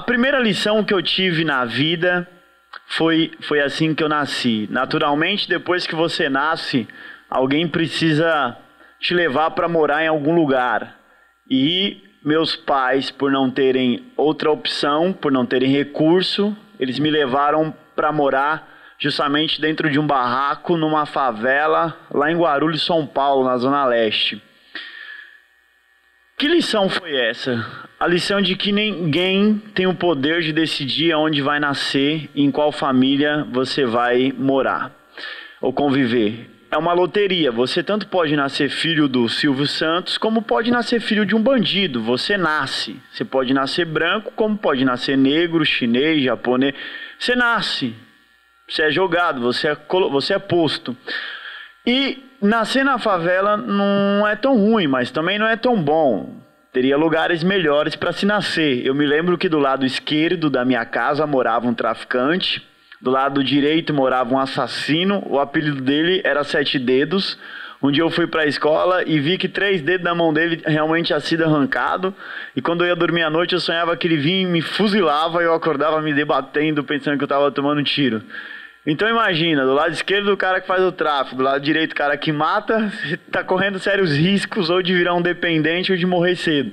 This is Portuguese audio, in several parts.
primeira lição que eu tive na vida foi assim que eu nasci. Naturalmente, depois que você nasce, alguém precisa te levar para morar em algum lugar. E meus pais, por não terem outra opção, por não terem recurso, eles me levaram para morar justamente dentro de um barraco, numa favela, lá em Guarulhos, São Paulo, na Zona Leste. Que lição foi essa? A lição de que ninguém tem o poder de decidir aonde vai nascer e em qual família você vai morar ou conviver. É uma loteria. Você tanto pode nascer filho do Silvio Santos, como pode nascer filho de um bandido. Você nasce. Você pode nascer branco, como pode nascer negro, chinês, japonês. Você nasce. Você é jogado, você é posto. E nascer na favela não é tão ruim, mas também não é tão bom. Teria lugares melhores para se nascer. Eu me lembro que do lado esquerdo da minha casa morava um traficante, do lado direito morava um assassino, o apelido dele era Sete Dedos. Um dia eu fui para a escola e vi que 3 dedos da mão dele realmente tinha sido arrancado. E quando eu ia dormir à noite, eu sonhava que ele vinha e me fuzilava e eu acordava me debatendo, pensando que eu estava tomando um tiro. Então imagina, do lado esquerdo o cara que faz o tráfico, do lado direito o cara que mata, você tá correndo sérios riscos ou de virar um dependente ou de morrer cedo.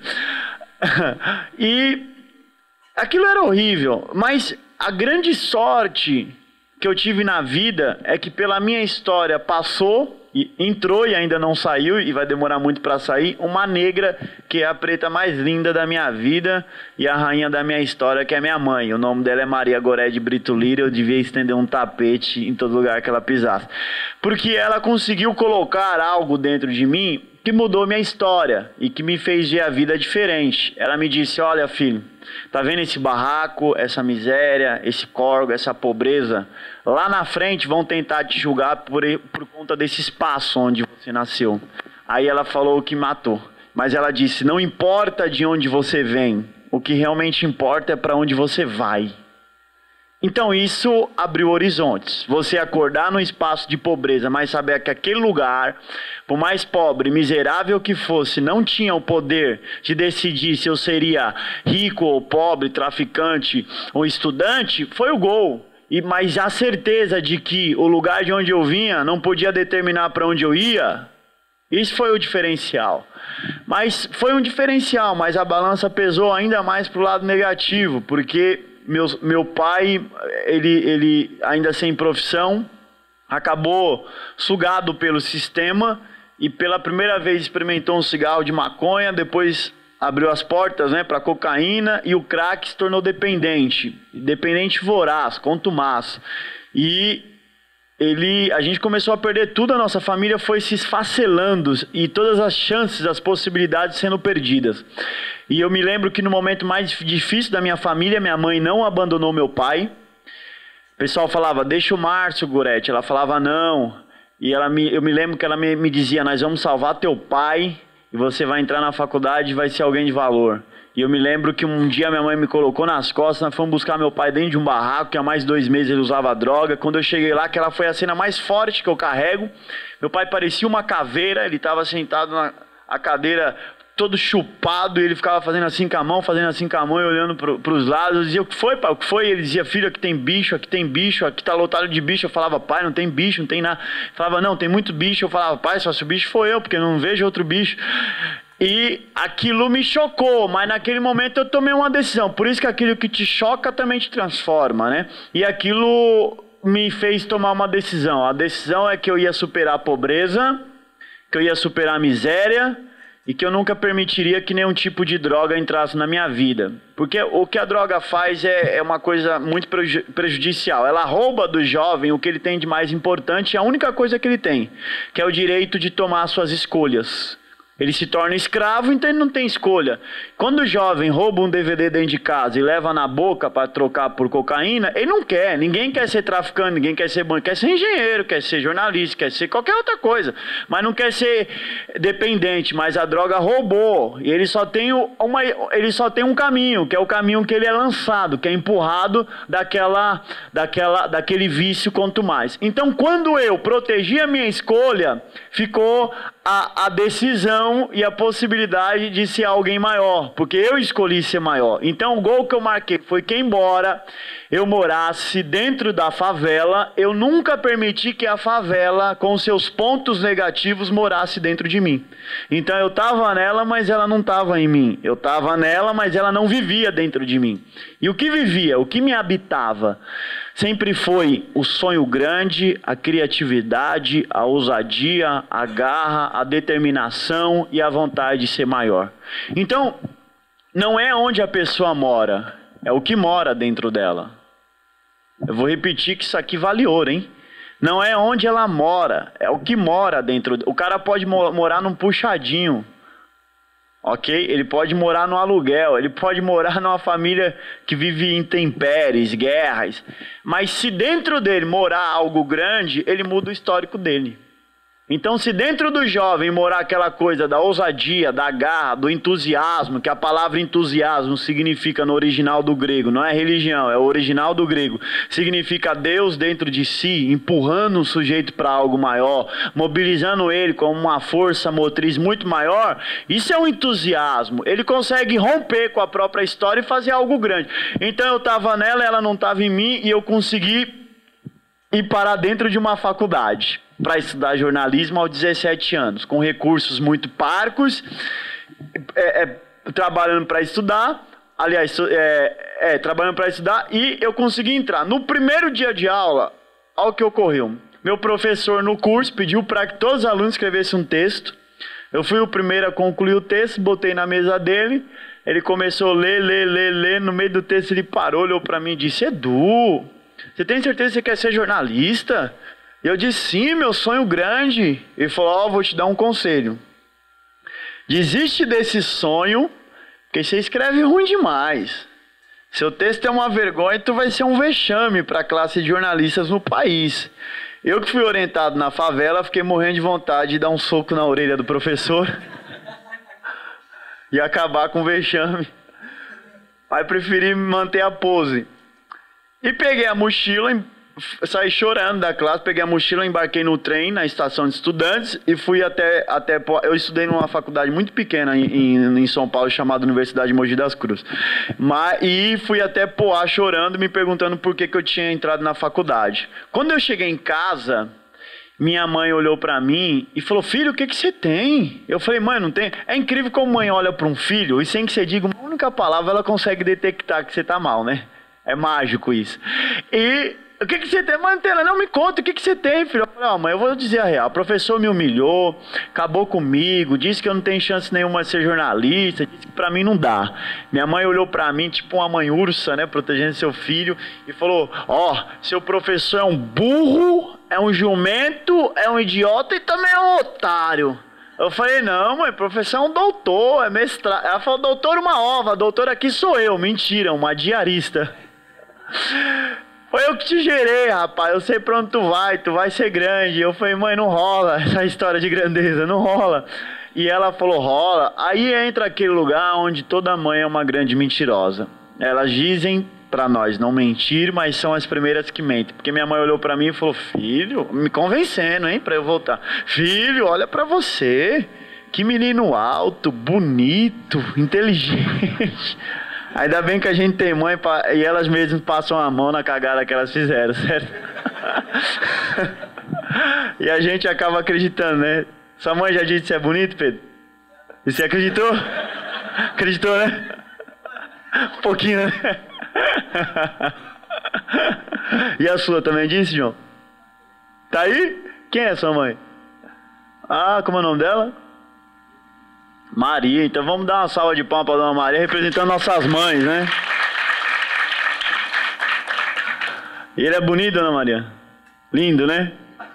E aquilo era horrível, mas a grande sorte que eu tive na vida é que pela minha história passou, e entrou e ainda não saiu, e vai demorar muito para sair, uma negra que é a preta mais linda da minha vida e a rainha da minha história, que é minha mãe. O nome dela é Maria Goré de Brito Lira. Eu devia estender um tapete em todo lugar que ela pisasse. Porque ela conseguiu colocar algo dentro de mim que mudou minha história e que me fez ver a vida diferente. Ela me disse: olha, filho, tá vendo esse barraco, essa miséria, esse corgo, essa pobreza? Lá na frente vão tentar te julgar por conta desse espaço onde você nasceu. Aí ela falou que matou. Mas ela disse: não importa de onde você vem, o que realmente importa é para onde você vai. Então isso abriu horizontes. Você acordar num espaço de pobreza, mas saber que aquele lugar, por mais pobre, miserável que fosse, não tinha o poder de decidir se eu seria rico ou pobre, traficante ou estudante, foi o gol. Mas a certeza de que o lugar de onde eu vinha não podia determinar para onde eu ia, isso foi o diferencial. Mas foi um diferencial, mas a balança pesou ainda mais para o lado negativo, porque meu pai, ele ainda sem profissão, acabou sugado pelo sistema e pela primeira vez experimentou um cigarro de maconha, depois abriu as portas, né, para cocaína, e o crack se tornou dependente voraz, contumaz. E a gente começou a perder tudo, a nossa família foi se esfacelando e todas as chances, as possibilidades sendo perdidas. E eu me lembro que no momento mais difícil da minha família, minha mãe não abandonou meu pai. O pessoal falava: deixa o Márcio, Gorete. Ela falava: não. E eu me lembro que ela me dizia: nós vamos salvar teu pai e você vai entrar na faculdade e vai ser alguém de valor. E eu me lembro que um dia minha mãe me colocou nas costas, nós fomos buscar meu pai dentro de um barraco, que há mais de 2 meses ele usava droga. Quando eu cheguei lá, que ela foi a cena mais forte que eu carrego, meu pai parecia uma caveira, ele estava sentado na cadeira todo chupado, e ele ficava fazendo assim com a mão, e olhando para os lados. Eu dizia: o que foi, pai? O que foi? Ele dizia: filho, aqui tem bicho, aqui tá lotado de bicho. Eu falava: pai, não tem bicho, não tem nada. Ele falava: não, tem muito bicho. Eu falava: pai, só se o bicho for eu, porque eu não vejo outro bicho. E aquilo me chocou, mas naquele momento eu tomei uma decisão. Por isso que aquilo que te choca também te transforma, né? E aquilo me fez tomar uma decisão. A decisão é que eu ia superar a pobreza, que eu ia superar a miséria, e que eu nunca permitiria que nenhum tipo de droga entrasse na minha vida. Porque o que a droga faz é uma coisa muito prejudicial. Ela rouba do jovem o que ele tem de mais importante, e a única coisa que ele tem, que é o direito de tomar suas escolhas. Ele se torna escravo, então ele não tem escolha. Quando o jovem rouba um DVD dentro de casa e leva na boca para trocar por cocaína, ele não quer. Ninguém quer ser traficante, ninguém quer ser banco, quer ser engenheiro, quer ser jornalista, quer ser qualquer outra coisa. Mas não quer ser dependente. Mas a droga roubou. E ele só tem um caminho, que é o caminho que ele é lançado, que é empurrado daquele vício quanto mais. Então, quando eu protegi a minha escolha, ficou a decisão e a possibilidade de ser alguém maior, porque eu escolhi ser maior. Então o gol que eu marquei foi que, embora eu morasse dentro da favela, eu nunca permiti que a favela, com seus pontos negativos, morasse dentro de mim. Então eu estava nela, mas ela não estava em mim. Eu estava nela, mas ela não vivia dentro de mim. E o que vivia, o que me habitava, sempre foi o sonho grande, a criatividade, a ousadia, a garra, a determinação e a vontade de ser maior. Então, não é onde a pessoa mora, é o que mora dentro dela. Eu vou repetir que isso aqui vale ouro, hein? Não é onde ela mora, é o que mora dentro. O cara pode morar num puxadinho, ok? Ele pode morar no aluguel, ele pode morar numa família que vive intempéries, guerras. Mas se dentro dele morar algo grande, ele muda o histórico dele. Então, se dentro do jovem morar aquela coisa da ousadia, da garra, do entusiasmo, que a palavra entusiasmo significa no original do grego, não é religião, é o original do grego, significa Deus dentro de si, empurrando o sujeito para algo maior, mobilizando ele como uma força motriz muito maior, isso é um entusiasmo. Ele consegue romper com a própria história e fazer algo grande. Então eu estava nela, ela não estava em mim, e eu consegui ir para dentro de uma faculdade para estudar jornalismo aos 17 anos, com recursos muito parcos, trabalhando para estudar, trabalhando para estudar, e eu consegui entrar. No primeiro dia de aula, olha o que ocorreu. Meu professor no curso pediu para que todos os alunos escrevessem um texto. Eu fui o primeiro a concluir o texto, botei na mesa dele, ele começou a ler, no meio do texto ele parou, olhou para mim e disse: Edu, você tem certeza que você quer ser jornalista? E eu disse: sim, meu sonho grande. Ele falou: vou te dar um conselho. Desiste desse sonho, porque você escreve ruim demais. Seu texto é uma vergonha e tu vai ser um vexame para a classe de jornalistas no país. Eu que fui orientado na favela, fiquei morrendo de vontade de dar um soco na orelha do professor e acabar com o vexame. Aí preferi manter a pose. E peguei a mochila, saí chorando da classe, peguei a mochila, embarquei no trem na estação de estudantes e fui até eu estudei numa faculdade muito pequena em São Paulo, chamada Universidade de Mogi das Cruzes. E fui até Poá chorando, me perguntando por que eu tinha entrado na faculdade. Quando eu cheguei em casa, minha mãe olhou pra mim e falou: filho, o que você tem? Eu falei: mãe, não tem. É incrível como mãe olha pra um filho e sem que você diga uma única palavra, ela consegue detectar que você tá mal, né? É mágico isso. E o que você tem? Mãe, não me conta, o que você tem, filho? Eu falei: mãe, eu vou dizer a real. O professor me humilhou, acabou comigo, disse que eu não tenho chance nenhuma de ser jornalista, disse que pra mim não dá. Minha mãe olhou pra mim, tipo uma mãe ursa, né, protegendo seu filho, e falou: seu professor é um burro, é um jumento, é um idiota e também é um otário. Eu falei: não, mãe, professor é um doutor, é mestrado. Ela falou: doutor uma ova, doutor aqui sou eu. Mentira, uma diarista. Foi eu que te gerei, rapaz, eu sei pra onde tu vai ser grande. Eu falei: mãe, não rola essa história de grandeza, não rola. E ela falou: rola. Aí entra aquele lugar onde toda mãe é uma grande mentirosa. Elas dizem pra nós não mentir, mas são as primeiras que mentem. Porque minha mãe olhou pra mim e falou: filho, me convencendo, hein, pra eu voltar. Filho, olha pra você, que menino alto, bonito, inteligente. Ainda bem que a gente tem mãe e elas mesmas passam a mão na cagada que elas fizeram, certo? E a gente acaba acreditando, né? Sua mãe já disse que você é bonito, Pedro? E você acreditou? Acreditou, né? Um pouquinho, né? E a sua também disse, João? Tá aí? Quem é sua mãe? Como é o nome dela? Maria. Então vamos dar uma salva de palmas para Dona Maria, representando nossas mães, né? E ele é bonito, Dona Maria? Lindo, né?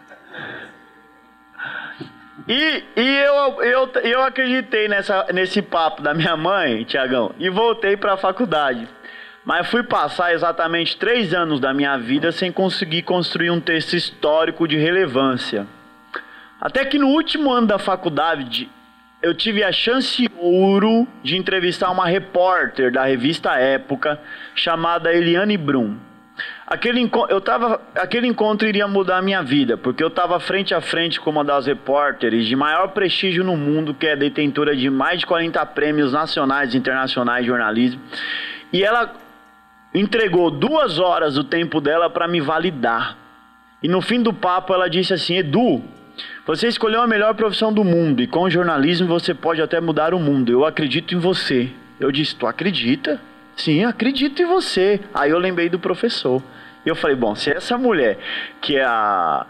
E eu acreditei nesse papo da minha mãe, Tiagão, e voltei para a faculdade. Mas fui passar exatamente 3 anos da minha vida sem conseguir construir um texto histórico de relevância. Até que no último ano da faculdade, eu tive a chance ouro de entrevistar uma repórter da revista Época, chamada Eliane Brum. aquele encontro iria mudar a minha vida, porque eu estava frente a frente com uma das repórteres de maior prestígio no mundo, que é detentora de mais de 40 prêmios nacionais e internacionais de jornalismo, e ela entregou 2 horas do tempo dela para me validar. E no fim do papo ela disse assim: Edu, você escolheu a melhor profissão do mundo e com o jornalismo você pode até mudar o mundo. Eu acredito em você. Eu disse: tu acredita? Sim, acredito em você. Aí eu lembrei do professor. E eu falei: bom, se essa mulher que é a...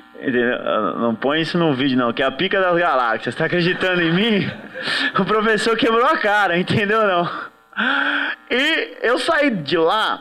não põe isso no vídeo não, que é a pica das galáxias, tá acreditando em mim? O professor quebrou a cara, entendeu não? E eu saí de lá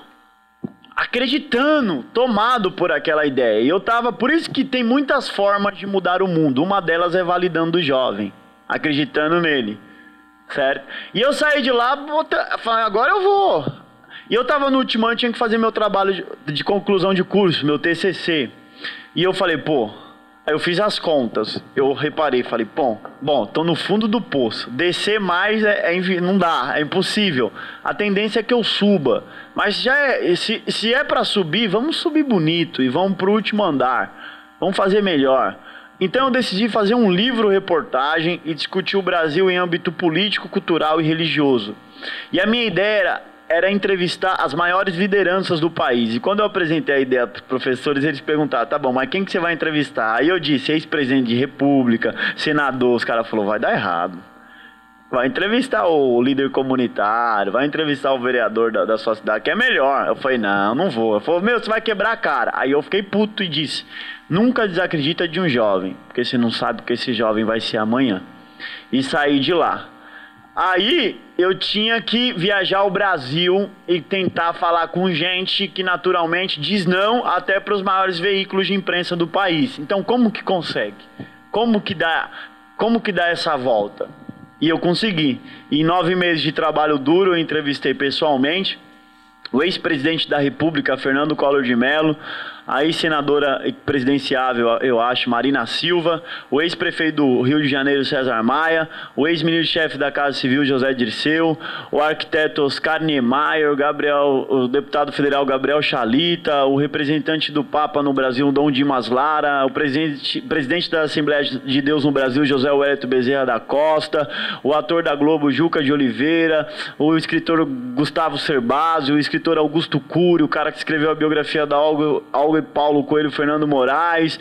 acreditando, tomado por aquela ideia. E eu tava, por isso que tem muitas formas de mudar o mundo. Uma delas é validando o jovem, acreditando nele, certo? E eu saí de lá, falei: agora eu vou. E eu tava no último ano, tinha que fazer meu trabalho de conclusão de curso, meu TCC. E eu falei: pô, aí eu fiz as contas, eu reparei, falei: bom, tô no fundo do poço, descer mais não dá, é impossível. A tendência é que eu suba, mas se é para subir, vamos subir bonito e vamos pro último andar, vamos fazer melhor. Então eu decidi fazer um livro-reportagem e discutir o Brasil em âmbito político, cultural e religioso. E a minha ideia era entrevistar as maiores lideranças do país. E quando eu apresentei a ideia para os professores, eles perguntaram: tá bom, mas quem que você vai entrevistar? Aí eu disse: ex-presidente de república, senador. Os caras falaram: vai dar errado. Vai entrevistar o líder comunitário, vai entrevistar o vereador da sua cidade, que é melhor. Eu falei: não vou. Eu falei: meu, você vai quebrar a cara. Aí eu fiquei puto e disse: nunca desacredita de um jovem, porque você não sabe o que esse jovem vai ser amanhã. E saí de lá. Aí eu tinha que viajar ao Brasil e tentar falar com gente que naturalmente diz não até para os maiores veículos de imprensa do país. Então como que consegue? Como que dá essa volta? E eu consegui. Em 9 meses de trabalho duro eu entrevistei pessoalmente o ex-presidente da República, Fernando Collor de Mello, a ex-senadora presidenciável, eu acho, Marina Silva, o ex-prefeito do Rio de Janeiro, César Maia, o ex-ministro-chefe da Casa Civil, José Dirceu, o arquiteto Oscar Niemeyer, o deputado federal Gabriel Chalita, o representante do Papa no Brasil, Dom Dimas Lara, o presidente da Assembleia de Deus no Brasil, José Wellington Bezerra da Costa, o ator da Globo, Juca de Oliveira, o escritor Gustavo Cerbasi, o escritor Augusto Cury, o cara que escreveu a biografia da Olga Paulo Coelho, Fernando Moraes,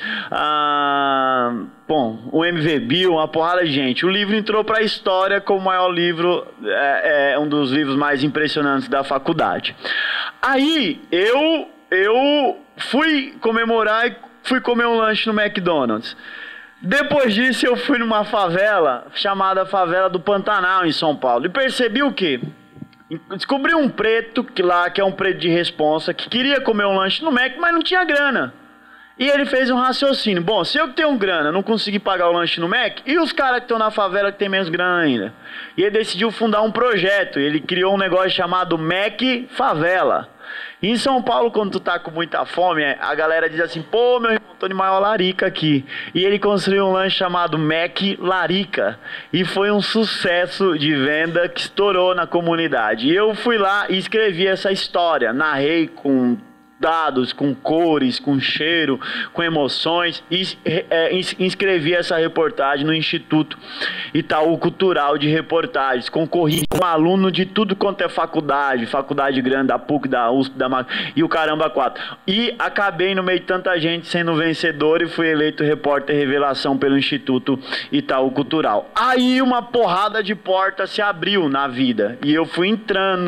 o MV Bill, uma porrada de gente. O livro entrou para a história como o maior livro, um dos livros mais impressionantes da faculdade. Aí eu fui comemorar e fui comer um lanche no McDonald's. Depois disso eu fui numa favela chamada Favela do Pantanal, em São Paulo, e percebi o quê? Descobri um preto que é um preto de responsa, que queria comer um lanche no Mac, mas não tinha grana. E ele fez um raciocínio: bom, se eu que tenho grana não consegui pagar o lanche no Mac, e os caras que estão na favela que tem menos grana ainda? E ele decidiu fundar um projeto, ele criou um negócio chamado Mac Favela. E em São Paulo, quando tu tá com muita fome, a galera diz assim: pô, meu irmão, tô de maior larica aqui. E ele construiu um lanche chamado Mac Larica. E foi um sucesso de venda que estourou na comunidade. E eu fui lá e escrevi essa história, narrei com dados, com cores, com cheiro, com emoções, e inscrevi essa reportagem no Instituto Itaú Cultural de Reportagens. Concorri com um aluno de tudo quanto é faculdade grande, da PUC, da USP, e o caramba 4. E acabei no meio de tanta gente sendo vencedor e fui eleito repórter revelação pelo Instituto Itaú Cultural. Aí uma porrada de portas se abriu na vida, e eu fui entrando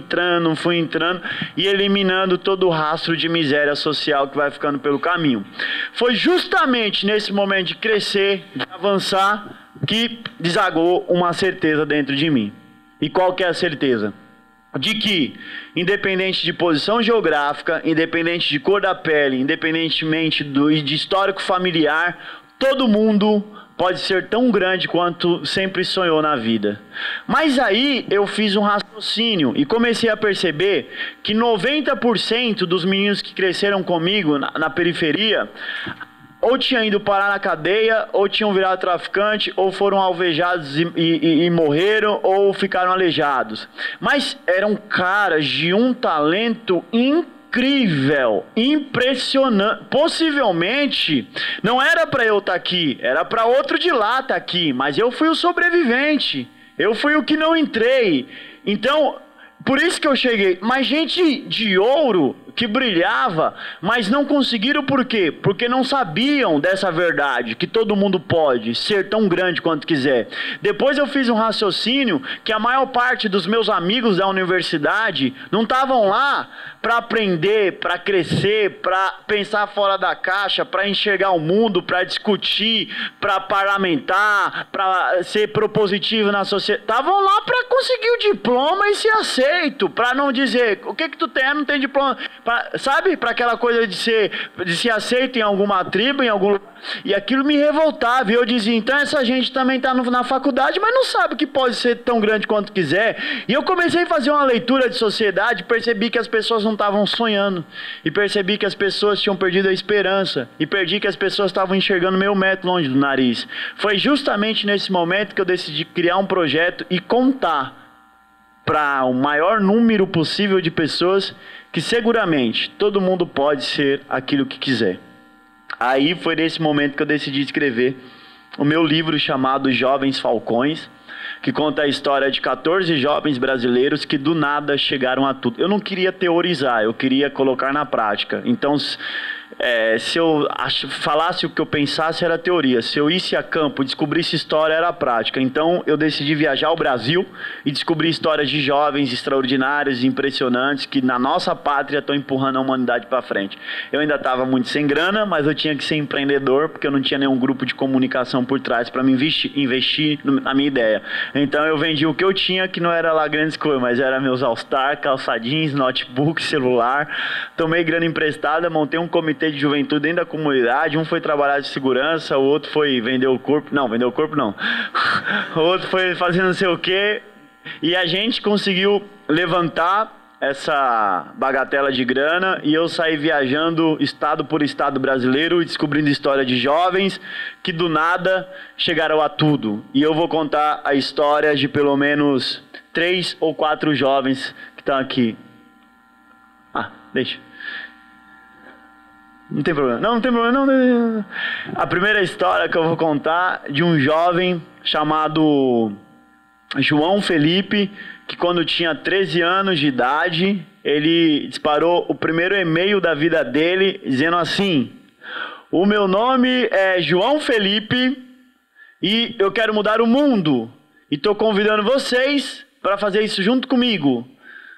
e eliminando todo o rastro de miséria social que vai ficando pelo caminho. Foi justamente nesse momento de crescer, de avançar, que desagou uma certeza dentro de mim. E qual que é a certeza? De que, independente de posição geográfica, independente de cor da pele, independentemente de histórico familiar, todo mundo pode ser tão grande quanto sempre sonhou na vida. Mas aí eu fiz um raciocínio e comecei a perceber que 90% dos meninos que cresceram comigo na periferia ou tinham ido parar na cadeia, ou tinham virado traficante, ou foram alvejados e morreram, ou ficaram aleijados. Mas eram caras de um talento incrível, incrível, impressionante. Possivelmente não era para eu estar aqui, era para outro de lá estar aqui, mas eu fui o sobrevivente. Eu fui o que não entrei. Então, por isso que eu cheguei. Mas gente de ouro que brilhava, mas não conseguiram por quê? Porque não sabiam dessa verdade, que todo mundo pode ser tão grande quanto quiser. Depois eu fiz um raciocínio que a maior parte dos meus amigos da universidade não estavam lá para aprender, para crescer, para pensar fora da caixa, para enxergar o mundo, para discutir, para parlamentar, para ser propositivo na sociedade. Estavam lá para conseguir o diploma e ser aceito, para não dizer, o que tu tem? Não tem diploma. Sabe? Para aquela coisa de ser aceito em alguma tribo, em algum lugar. E aquilo me revoltava. E eu dizia, então essa gente também está na faculdade, mas não sabe que pode ser tão grande quanto quiser. E eu comecei a fazer uma leitura de sociedade, percebi que as pessoas não estavam sonhando. E percebi que as pessoas tinham perdido a esperança. E perdi que as pessoas estavam enxergando meio metro longe do nariz. Foi justamente nesse momento que eu decidi criar um projeto e contar para o maior número possível de pessoas que seguramente todo mundo pode ser aquilo que quiser. Aí foi nesse momento que eu decidi escrever o meu livro chamado Jovens Falcões, que conta a história de 14 jovens brasileiros que do nada chegaram a tudo. Eu não queria teorizar, eu queria colocar na prática. Então, se eu falasse o que eu pensasse era teoria, se eu isse a campo e descobrisse história era prática. Então eu decidi viajar ao Brasil e descobrir histórias de jovens extraordinários e impressionantes que na nossa pátria estão empurrando a humanidade para frente. Eu ainda estava muito sem grana, mas eu tinha que ser empreendedor porque eu não tinha nenhum grupo de comunicação por trás para me investir na minha ideia. Então eu vendi o que eu tinha, que não era lá grandes coisas, mas era meus All-Star, calça jeans, notebook, celular. Tomei grana emprestada, montei um comitê de juventude dentro da comunidade. Um foi trabalhar de segurança, o outro foi vender o corpo. Não, vender o corpo não. O outro foi fazer não sei o quê. E a gente conseguiu levantar essa bagatela de grana e eu saí viajando estado por estado brasileiro e descobrindo história de jovens que do nada chegaram a tudo. E eu vou contar a história de pelo menos 3 ou 4 jovens que estão aqui. Deixa. Não tem problema. Não tem problema. Não. A primeira história que eu vou contar de um jovem chamado João Felipe, que quando tinha 13 anos de idade, ele disparou o primeiro e-mail da vida dele, dizendo assim: o meu nome é João Felipe e eu quero mudar o mundo. E estou convidando vocês para fazer isso junto comigo.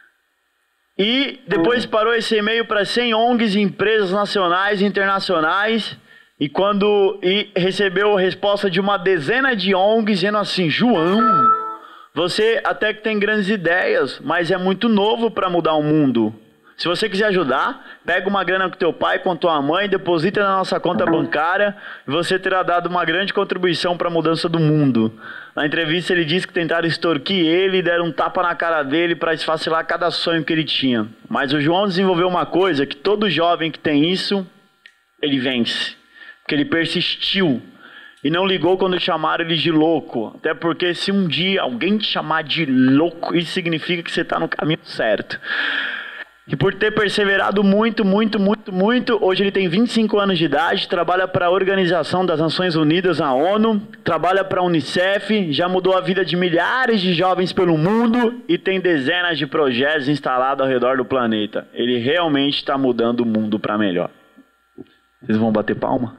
E depois parou esse e-mail para 100 ONGs e empresas nacionais e internacionais. E recebeu a resposta de uma dezena de ONGs dizendo assim: João, você até que tem grandes ideias, mas é muito novo para mudar o mundo. Se você quiser ajudar, pega uma grana com teu pai, com tua mãe, deposita na nossa conta bancária e você terá dado uma grande contribuição para a mudança do mundo. Na entrevista ele disse que tentaram extorquir ele e deram um tapa na cara dele para esfacelar cada sonho que ele tinha. Mas o João desenvolveu uma coisa que todo jovem que tem isso, ele vence. Porque ele persistiu e não ligou quando chamaram ele de louco. Até porque se um dia alguém te chamar de louco, isso significa que você está no caminho certo. E por ter perseverado muito, hoje ele tem 25 anos de idade, trabalha para a Organização das Nações Unidas, a ONU, trabalha para a Unicef, já mudou a vida de milhares de jovens pelo mundo e tem dezenas de projetos instalados ao redor do planeta. Ele realmente está mudando o mundo para melhor. Vocês vão bater palma?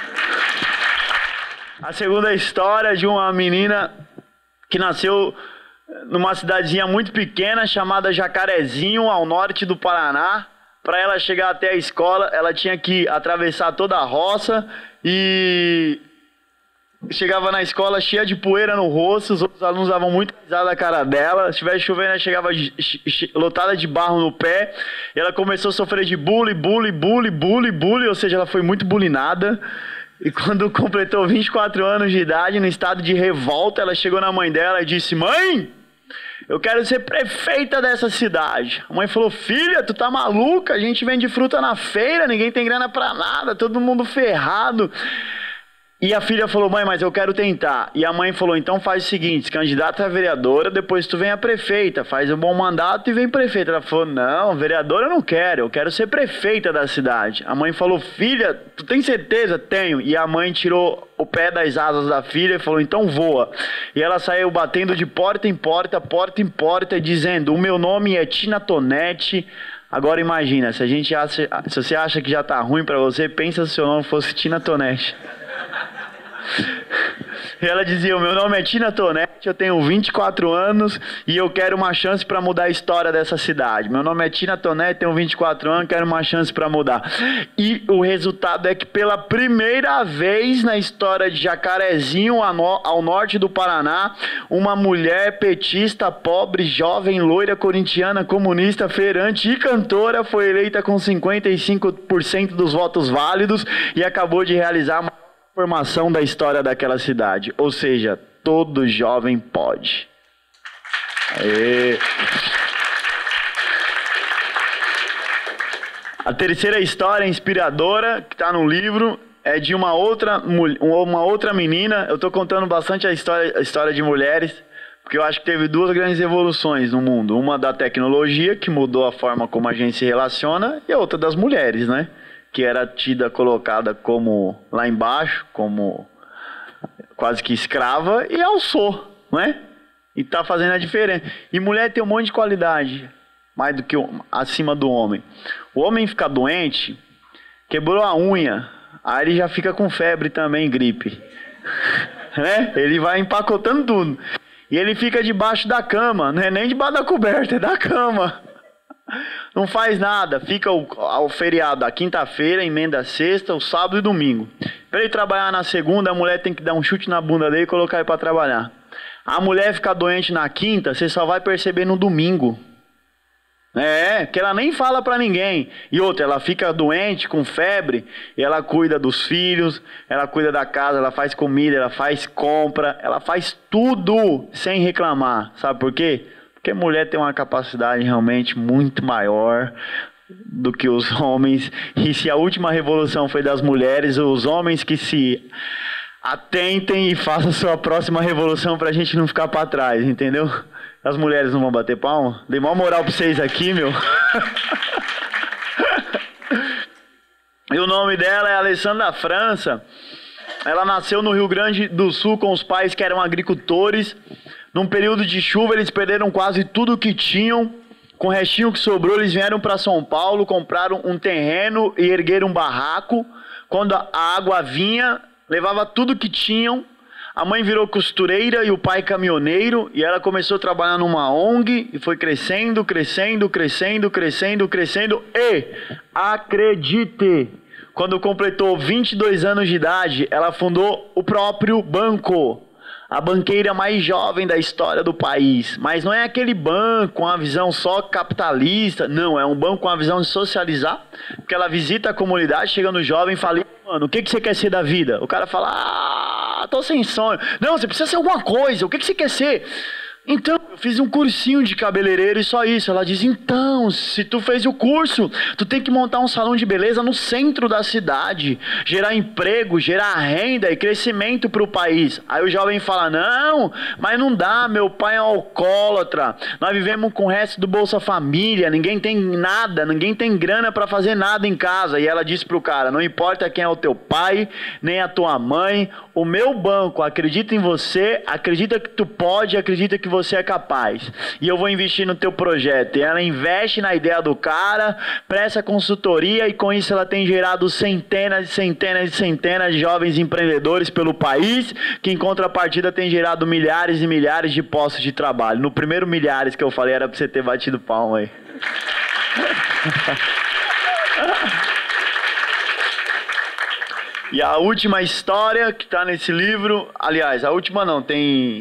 A segunda história de uma menina que nasceu numa cidadezinha muito pequena chamada Jacarezinho, ao norte do Paraná. Para ela chegar até a escola, ela tinha que atravessar toda a roça e chegava na escola cheia de poeira no rosto. Os outros alunos davam muito risada da cara dela. Se tivesse chovendo, ela chegava lotada de barro no pé. E ela começou a sofrer de bullying, ou seja, ela foi muito bullyingada. E quando completou 24 anos de idade, no estado de revolta, ela chegou na mãe dela e disse: mãe, eu quero ser prefeita dessa cidade. A mãe falou: filha, tu tá maluca? A gente vende fruta na feira, ninguém tem grana pra nada, todo mundo ferrado. E a filha falou, mãe, mas eu quero tentar. E a mãe falou, então faz o seguinte, se candidata a vereadora, depois tu vem a prefeita, faz um bom mandato e vem prefeita. Ela falou, não, vereadora eu não quero, eu quero ser prefeita da cidade. A mãe falou, filha, tu tem certeza? Tenho. E a mãe tirou o pé das asas da filha e falou, então voa. E ela saiu batendo de porta em porta, dizendo, o meu nome é Tina Tonetti. Agora imagina, se você acha que já tá ruim pra você, pensa se o seu nome fosse Tina Tonetti. E ela dizia, o meu nome é Tina Tonetti, eu tenho 24 anos e eu quero uma chance para mudar a história dessa cidade. Meu nome é Tina Tonetti, tenho 24 anos, quero uma chance para mudar. E o resultado é que pela primeira vez na história de Jacarezinho, ao norte do Paraná, uma mulher petista, pobre, jovem, loira, corintiana, comunista, feirante e cantora foi eleita com 55% dos votos válidos e acabou de realizar uma formação da história daquela cidade. Ou seja, todo jovem pode. Aê. A terceira história inspiradora que está no livro é de uma outra menina. Eu estou contando bastante a história de mulheres, porque eu acho que teve duas grandes revoluções no mundo. Uma da tecnologia, que mudou a forma como a gente se relaciona, e a outra das mulheres, né? Que era tida, colocada como lá embaixo, como quase que escrava, e alçou, né? E tá fazendo a diferença. E mulher tem um monte de qualidade, mais do que acima do homem. O homem fica doente, quebrou a unha, aí ele já fica com febre também, gripe. Né? Ele vai empacotando tudo. E ele fica debaixo da cama, não é nem debaixo da coberta, é da cama. Não faz nada, fica ao feriado da quinta-feira, emenda a sexta, o sábado e domingo. Para ele trabalhar na segunda, a mulher tem que dar um chute na bunda dele e colocar ele para trabalhar. A mulher fica doente na quinta, você só vai perceber no domingo. Que ela nem fala para ninguém. E outra, ela fica doente, com febre, e ela cuida dos filhos, ela cuida da casa, ela faz comida, ela faz compra, ela faz tudo sem reclamar. Sabe por quê? Porque a mulher tem uma capacidade realmente muito maior do que os homens. E se a última revolução foi das mulheres, os homens que se atentem e façam sua próxima revolução pra gente não ficar pra trás, entendeu? As mulheres não vão bater palma? Dei maior moral pra vocês aqui, meu. E o nome dela é Alessandra França. Ela nasceu no Rio Grande do Sul com os pais que eram agricultores. Num período de chuva, eles perderam quase tudo que tinham. Com o restinho que sobrou, eles vieram para São Paulo, compraram um terreno e ergueram um barraco. Quando a água vinha, levava tudo que tinham. A mãe virou costureira e o pai caminhoneiro. E ela começou a trabalhar numa ONG e foi crescendo, crescendo, crescendo, crescendo, crescendo. E, acredite, quando completou 22 anos de idade, ela fundou o próprio banco. A banqueira mais jovem da história do país. Mas não é aquele banco com uma visão só capitalista. Não, é um banco com a visão de socializar. Porque ela visita a comunidade, chega no jovem e fala, mano, o que você quer ser da vida? O cara fala, tô sem sonho. Não, você precisa ser alguma coisa. O que você quer ser? Então, eu fiz um cursinho de cabeleireiro e só isso. Ela diz, então, se tu fez o curso, tu tem que montar um salão de beleza no centro da cidade, gerar emprego, gerar renda e crescimento para o país. Aí o jovem fala, não, mas não dá, meu pai é um alcoólatra, nós vivemos com o resto do Bolsa Família, ninguém tem nada, ninguém tem grana para fazer nada em casa. E ela diz pro cara, não importa quem é o teu pai, nem a tua mãe, o meu banco acredita em você, acredita que tu pode, acredita que você é capaz. E eu vou investir no teu projeto. E ela investe na ideia do cara, presta consultoria e com isso ela tem gerado centenas e centenas e centenas de jovens empreendedores pelo país, que em contrapartida tem gerado milhares e milhares de postos de trabalho. No primeiro milhares que eu falei era pra você ter batido palma aí. E a última história que está nesse livro, aliás, a última não, tem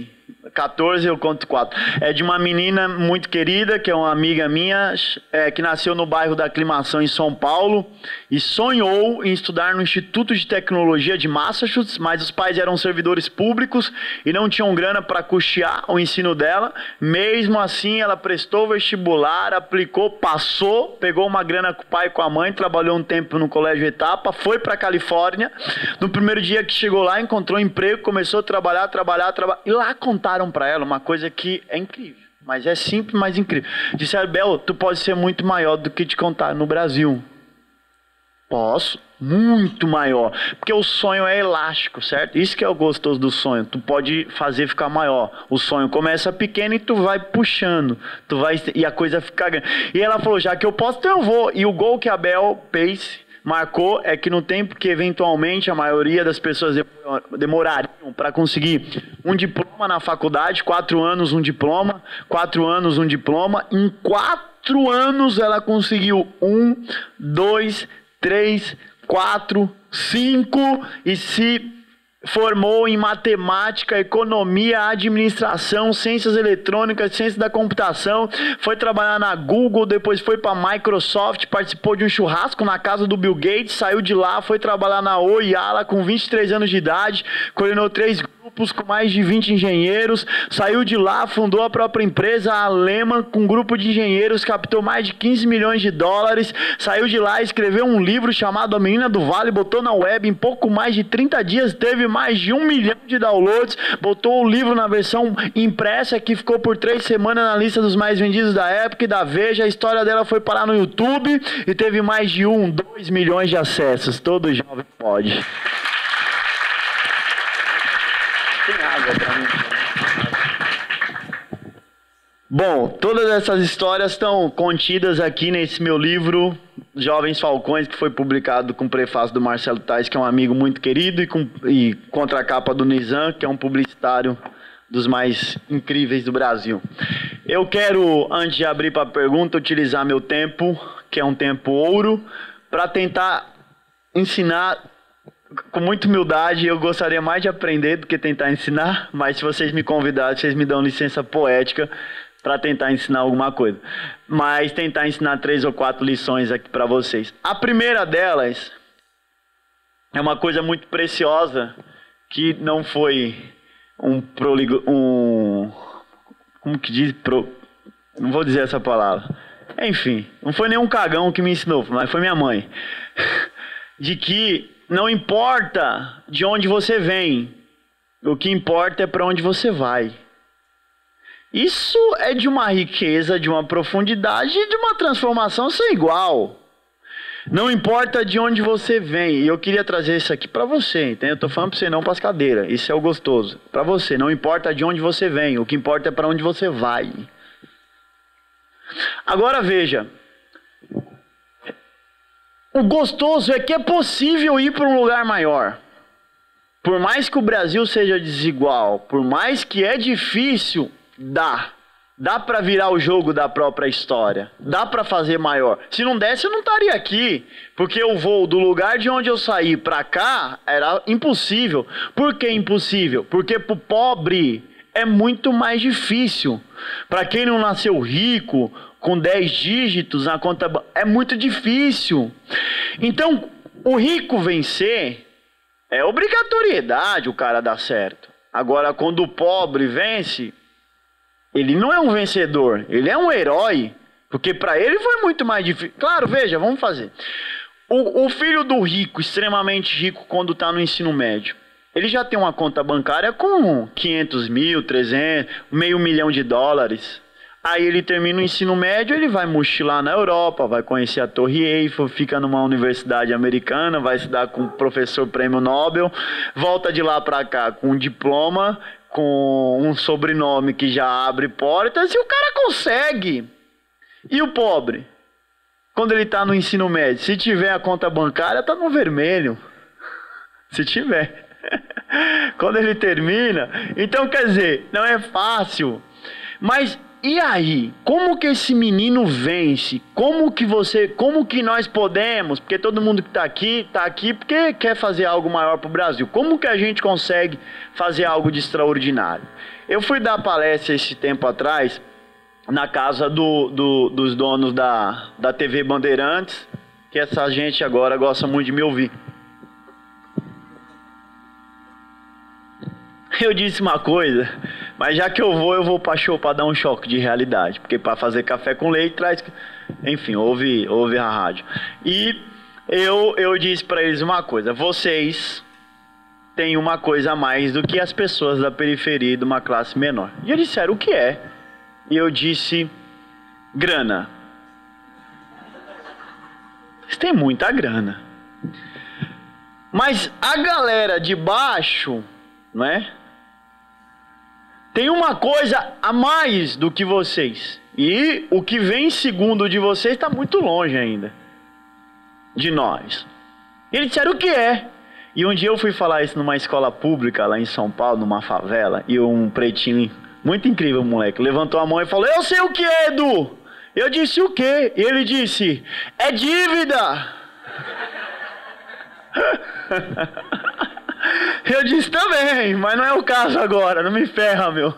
14, eu conto 4. É de uma menina muito querida, que é uma amiga minha, que nasceu no bairro da Aclimação, em São Paulo, e sonhou em estudar no Instituto de Tecnologia de Massachusetts, mas os pais eram servidores públicos e não tinham grana para custear o ensino dela. Mesmo assim, ela prestou vestibular, aplicou, passou, pegou uma grana com o pai e com a mãe, trabalhou um tempo no Colégio Etapa, foi para a Califórnia. No primeiro dia que chegou lá, encontrou emprego, começou a trabalhar, e lá contaram para ela uma coisa que é incrível, mas é simples, mas incrível. Disseram: Bel, tu pode ser muito maior do que te contaram no Brasil. Posso, muito maior, porque o sonho é elástico, certo? Isso que é o gostoso do sonho, tu pode fazer ficar maior. O sonho começa pequeno e tu vai puxando, e a coisa fica grande. E ela falou: já que eu posso, então eu vou. E o gol que a Bel fez, marcou, é que no tempo que eventualmente a maioria das pessoas demorariam para conseguir um diploma na faculdade, 4 anos um diploma, 4 anos um diploma, em 4 anos ela conseguiu 1, 2, 3, 4, 5 e se formou em matemática, economia, administração, ciências eletrônicas, ciência da computação, foi trabalhar na Google, depois foi para a Microsoft, participou de um churrasco na casa do Bill Gates, saiu de lá, foi trabalhar na Oyala com 23 anos de idade, coordenou 3 grupos com mais de 20 engenheiros, saiu de lá, fundou a própria empresa, a Lehman, com um grupo de engenheiros, captou mais de 15 milhões de dólares, saiu de lá, escreveu um livro chamado A Menina do Vale, botou na web, em pouco mais de 30 dias teve mais de 1 milhão de downloads, botou o livro na versão impressa, que ficou por 3 semanas na lista dos mais vendidos da época e da Veja. A história dela foi parar no YouTube e teve mais de 2 milhões de acessos. Todo jovem pode. Tem água pra mim. Bom, todas essas histórias estão contidas aqui nesse meu livro, Jovens Falcões, que foi publicado com o prefácio do Marcelo Tais, que é um amigo muito querido, e contra a capa do Nizam, que é um publicitário dos mais incríveis do Brasil. Eu quero, antes de abrir para a pergunta, utilizar meu tempo, que é um tempo ouro, para tentar ensinar com muita humildade. Eu gostaria mais de aprender do que tentar ensinar, mas se vocês me convidarem, vocês me dão licença poética para tentar ensinar alguma coisa. Mas tentar ensinar 3 ou 4 lições aqui para vocês. A primeira delas é uma coisa muito preciosa, que não foi como que diz? Não vou dizer essa palavra. Enfim, não foi nenhum cagão que me ensinou, mas foi minha mãe. De que não importa de onde você vem, o que importa é para onde você vai. Isso é de uma riqueza, de uma profundidade e de uma transformação sem igual. Não importa de onde você vem. E eu queria trazer isso aqui para você, entendeu? Eu estou falando para você, não para as cadeiras. Isso é o gostoso. Para você, não importa de onde você vem. O que importa é para onde você vai. Agora veja. O gostoso é que é possível ir para um lugar maior. Por mais que o Brasil seja desigual, por mais que é difícil, dá para virar o jogo da própria história, dá para fazer maior. Se não desse, eu não estaria aqui, porque o voo do lugar de onde eu saí para cá era impossível. Por que impossível? Porque para o pobre é muito mais difícil. Para quem não nasceu rico, com 10 dígitos na conta, é muito difícil. Então, o rico vencer é obrigatoriedade, o cara dar certo. Agora, quando o pobre vence, ele não é um vencedor, ele é um herói, porque para ele foi muito mais difícil. Claro, veja, vamos fazer. O filho do rico, extremamente rico, quando está no ensino médio, ele já tem uma conta bancária com 500 mil, 300, meio milhão de dólares. Aí ele termina o ensino médio, ele vai mochilar na Europa, vai conhecer a Torre Eiffel, fica numa universidade americana, vai estudar com um professor prêmio Nobel, volta de lá para cá com um diploma, com um sobrenome que já abre portas, e o cara consegue. E o pobre? Quando ele está no ensino médio, se tiver a conta bancária, está no vermelho. Se tiver. Quando ele termina. Então, quer dizer, não é fácil. Mas e aí? Como que esse menino vence? Como que nós podemos? Porque todo mundo que está aqui porque quer fazer algo maior para o Brasil. Como que a gente consegue fazer algo de extraordinário? Eu fui dar palestra esse tempo atrás na casa dos donos da TV Bandeirantes, que essa gente agora gosta muito de me ouvir. Eu disse uma coisa, mas já que eu vou pra show pra dar um choque de realidade, porque para fazer café com leite traz... Enfim, ouve a rádio. E eu disse para eles uma coisa: vocês têm uma coisa a mais do que as pessoas da periferia de uma classe menor. E eles disseram: o que é? E eu disse: grana. Vocês têm muita grana. Mas a galera de baixo, não é? Tem uma coisa a mais do que vocês. E o que vem em segundo de vocês está muito longe ainda de nós. E eles disseram: o que é? E um dia eu fui falar isso numa escola pública lá em São Paulo, numa favela, e um pretinho, muito incrível moleque, levantou a mão e falou: eu sei o que é, Edu. Eu disse: o quê? E ele disse: é dívida. Eu disse: também, mas não é o caso agora, não me ferra, meu.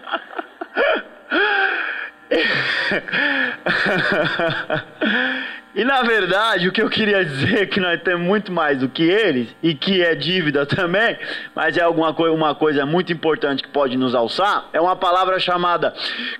E na verdade o que eu queria dizer é que nós temos muito mais do que eles, e que é dívida também, mas é uma coisa muito importante que pode nos alçar, é uma palavra chamada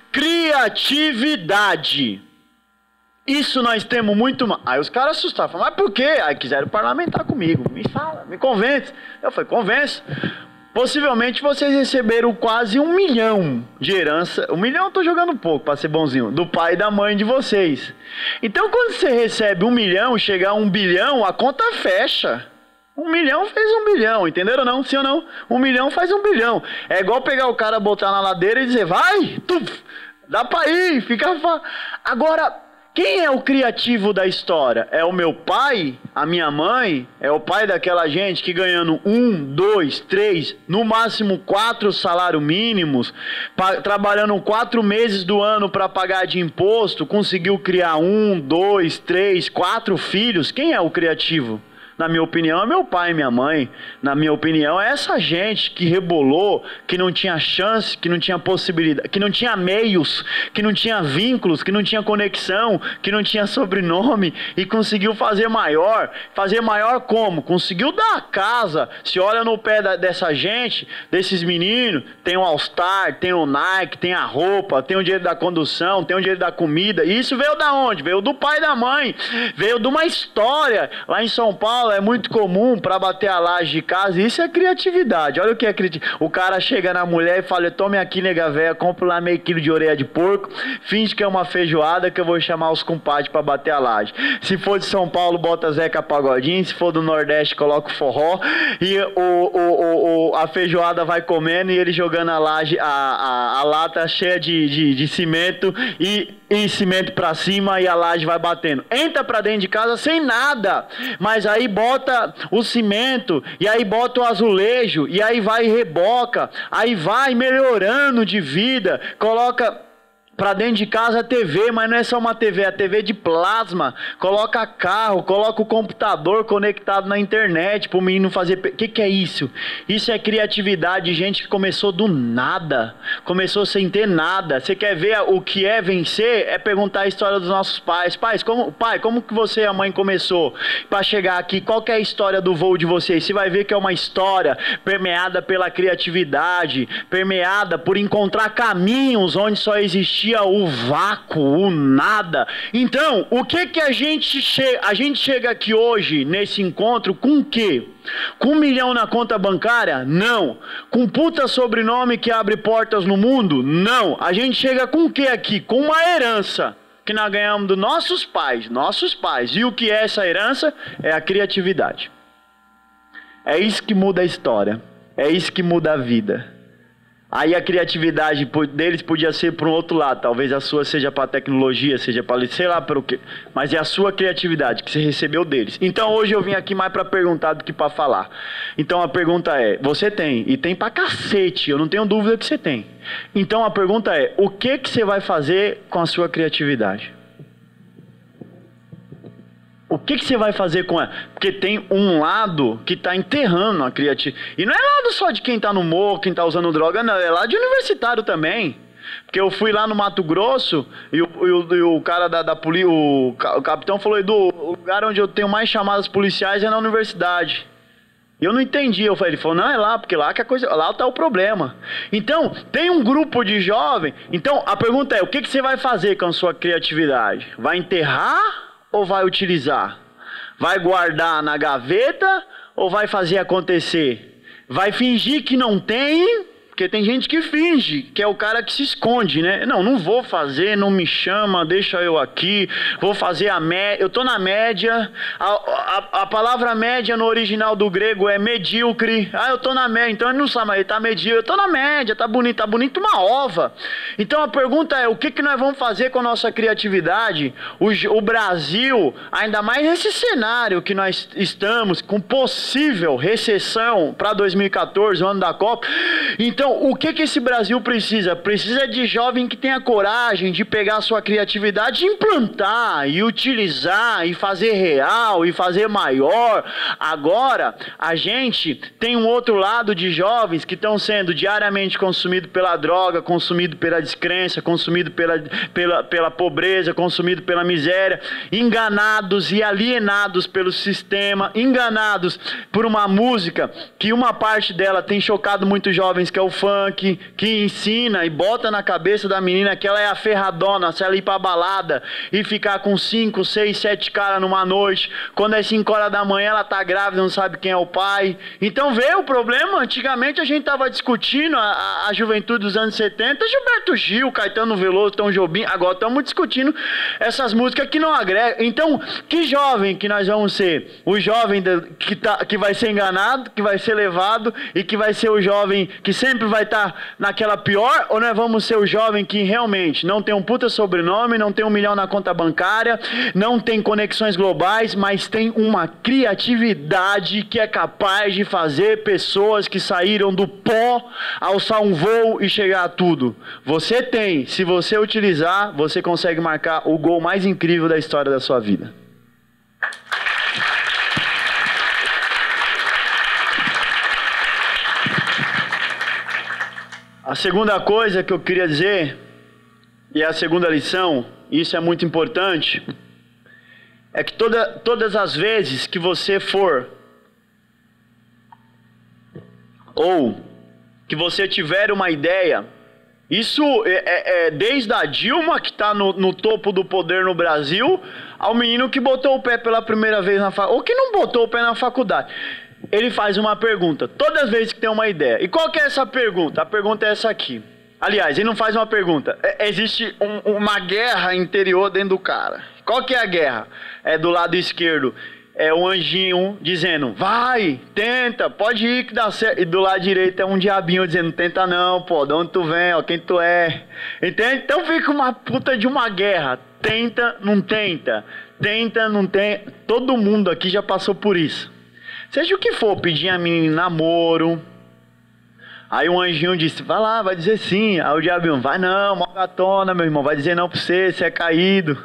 criatividade. Isso nós temos muito mais. Aí os caras assustaram, falaram: mas por quê? Aí quiseram parlamentar comigo, me fala, me convence. Eu falei: convence. Possivelmente vocês receberam quase 1 milhão de herança. 1 milhão eu tô jogando pouco para ser bonzinho, do pai e da mãe de vocês. Então quando você recebe 1 milhão, chegar a 1 bilhão, a conta fecha. 1 milhão fez 1 bilhão, entenderam não? Sim ou não? 1 milhão faz 1 bilhão. É igual pegar o cara, botar na ladeira e dizer: vai, tuf, dá pra ir, fica... Agora, quem é o criativo da história? É o meu pai? A minha mãe? É o pai daquela gente que ganhando 1, 2, 3, no máximo 4 salários mínimos, trabalhando 4 meses do ano para pagar de imposto, conseguiu criar 1, 2, 3, 4 filhos? Quem é o criativo? Na minha opinião, é meu pai e minha mãe. Na minha opinião, é essa gente que rebolou, que não tinha chance, que não tinha possibilidade, que não tinha meios, que não tinha vínculos, que não tinha conexão, que não tinha sobrenome e conseguiu fazer maior. Fazer maior como? Conseguiu dar a casa. Se olha no pé dessa gente, desses meninos, tem o All-Star, tem o Nike, tem a roupa, tem o dinheiro da condução, tem o dinheiro da comida. E isso veio da onde? Veio do pai e da mãe. Veio de uma história. Lá em São Paulo é muito comum para bater a laje de casa. Isso é criatividade. Olha o que é criatividade. O cara chega na mulher e fala: tome aqui, nega véia, compra lá meio quilo de orelha de porco, finge que é uma feijoada que eu vou chamar os compadres para bater a laje. Se for de São Paulo, bota Zeca Pagodinho. Se for do Nordeste, coloca o forró. E a feijoada vai comendo e ele jogando a laje, a lata cheia de cimento e cimento para cima, e a laje vai batendo. Entra para dentro de casa sem nada, mas aí bota o cimento, e aí bota o azulejo, e aí vai e reboca, aí vai melhorando de vida, coloca para dentro de casa a TV, mas não é só uma TV, é a TV de plasma, coloca carro, coloca o computador conectado na internet para o menino fazer... O que é isso? Isso é criatividade de gente que começou do nada, começou sem ter nada. Você quer ver o que é vencer? É perguntar a história dos nossos pais. Pai, como que você e a mãe começou para chegar aqui? Qual que é a história do voo de vocês? Você vai ver que é uma história permeada pela criatividade, permeada por encontrar caminhos onde só existia o vácuo, o nada. Então, o que a gente chega aqui hoje nesse encontro com o quê? Com 1 milhão na conta bancária? Não. Com puta sobrenome que abre portas no mundo? Não. A gente chega com o quê aqui? Com uma herança que nós ganhamos dos nossos pais. E o que é essa herança? É a criatividade. É isso que muda a história. É isso que muda a vida. Aí a criatividade deles podia ser para um outro lado. Talvez a sua seja para tecnologia, seja para sei lá para o quê. Mas é a sua criatividade que você recebeu deles. Então hoje eu vim aqui mais para perguntar do que para falar. Então a pergunta é: você tem, e tem pra cacete, eu não tenho dúvida que você tem. Então a pergunta é: o que você vai fazer com a sua criatividade? O que você vai fazer com ela? Porque tem um lado que está enterrando a criatividade. E não é lado só de quem está no morro, quem está usando droga, não. É lado de universitário também. Porque eu fui lá no Mato Grosso e o cara da polícia, o capitão falou, Edu, o lugar onde eu tenho mais chamadas policiais é na universidade. E eu não entendi. Ele falou, não, é lá, porque lá que a coisa, lá está o problema. Então, tem um grupo de jovens. Então, a pergunta é, o que você vai fazer com a sua criatividade? Vai enterrar ou vai utilizar? Vai guardar na gaveta ou vai fazer acontecer? Vai fingir que não tem? Porque tem gente que finge, que é o cara que se esconde, né? Não vou fazer, não me chama, deixa eu aqui, vou fazer a média, eu tô na média, a palavra média no original do grego é medíocre, eu tô na média, então ele não sabe, mas ele tá medíocre, eu tô na média, tá bonito uma ova. Então a pergunta é, o que nós vamos fazer com a nossa criatividade? O Brasil, ainda mais nesse cenário que nós estamos, com possível recessão para 2014, o ano da Copa, então o que esse Brasil precisa? Precisa de jovem que tenha coragem de pegar a sua criatividade e implantar, e utilizar, e fazer real, e fazer maior. Agora, a gente tem um outro lado de jovens que estão sendo diariamente consumidos pela droga, consumidos pela descrença, consumidos pela pobreza, consumidos pela miséria, enganados e alienados pelo sistema, enganados por uma música que uma parte dela tem chocado muitos jovens, que é o funk, que ensina e bota na cabeça da menina que ela é a ferradona, se ela ir pra balada e ficar com 5, 6, 7 caras numa noite, quando é 5 horas da manhã ela tá grávida, não sabe quem é o pai. Então vê o problema. Antigamente a gente tava discutindo a juventude dos anos 70, Gilberto Gil, Caetano Veloso, Tom Jobim, agora estamos discutindo essas músicas que não agregam. Então, que jovem que nós vamos ser? O jovem que vai ser enganado, que vai ser levado e que vai ser o jovem que sempre vai estar naquela pior, ou nós vamos ser o jovem que realmente não tem um puta sobrenome, não tem 1 milhão na conta bancária, não tem conexões globais, mas tem uma criatividade que é capaz de fazer pessoas que saíram do pó alçar um voo e chegar a tudo? Você tem, se você utilizar, você consegue marcar o gol mais incrível da história da sua vida. A segunda coisa que eu queria dizer, e a segunda lição, e isso é muito importante, é que todas as vezes que você for, ou que você tiver uma ideia, isso é desde a Dilma, que está no topo do poder no Brasil, ao menino que botou o pé pela primeira vez na faculdade, ou que não botou o pé na faculdade. Ele faz uma pergunta, todas as vezes que tem uma ideia. E qual que é essa pergunta? A pergunta é essa aqui. Aliás, ele não faz uma pergunta. Existe uma guerra interior dentro do cara. Qual que é a guerra? É do lado esquerdo. É um anjinho dizendo, vai, tenta, pode ir que dá certo. E do lado direito é um diabinho dizendo, tenta não, pô, de onde tu vem, ó, quem tu é. Entende? Então fica uma puta de uma guerra. Tenta, não tenta. Tenta, não tenta. Todo mundo aqui já passou por isso. Seja o que for, pedir a menina em namoro. Aí um anjinho disse, vai lá, vai dizer sim. Aí o diabinho, vai não, mó gatona, meu irmão, vai dizer não pra você é caído.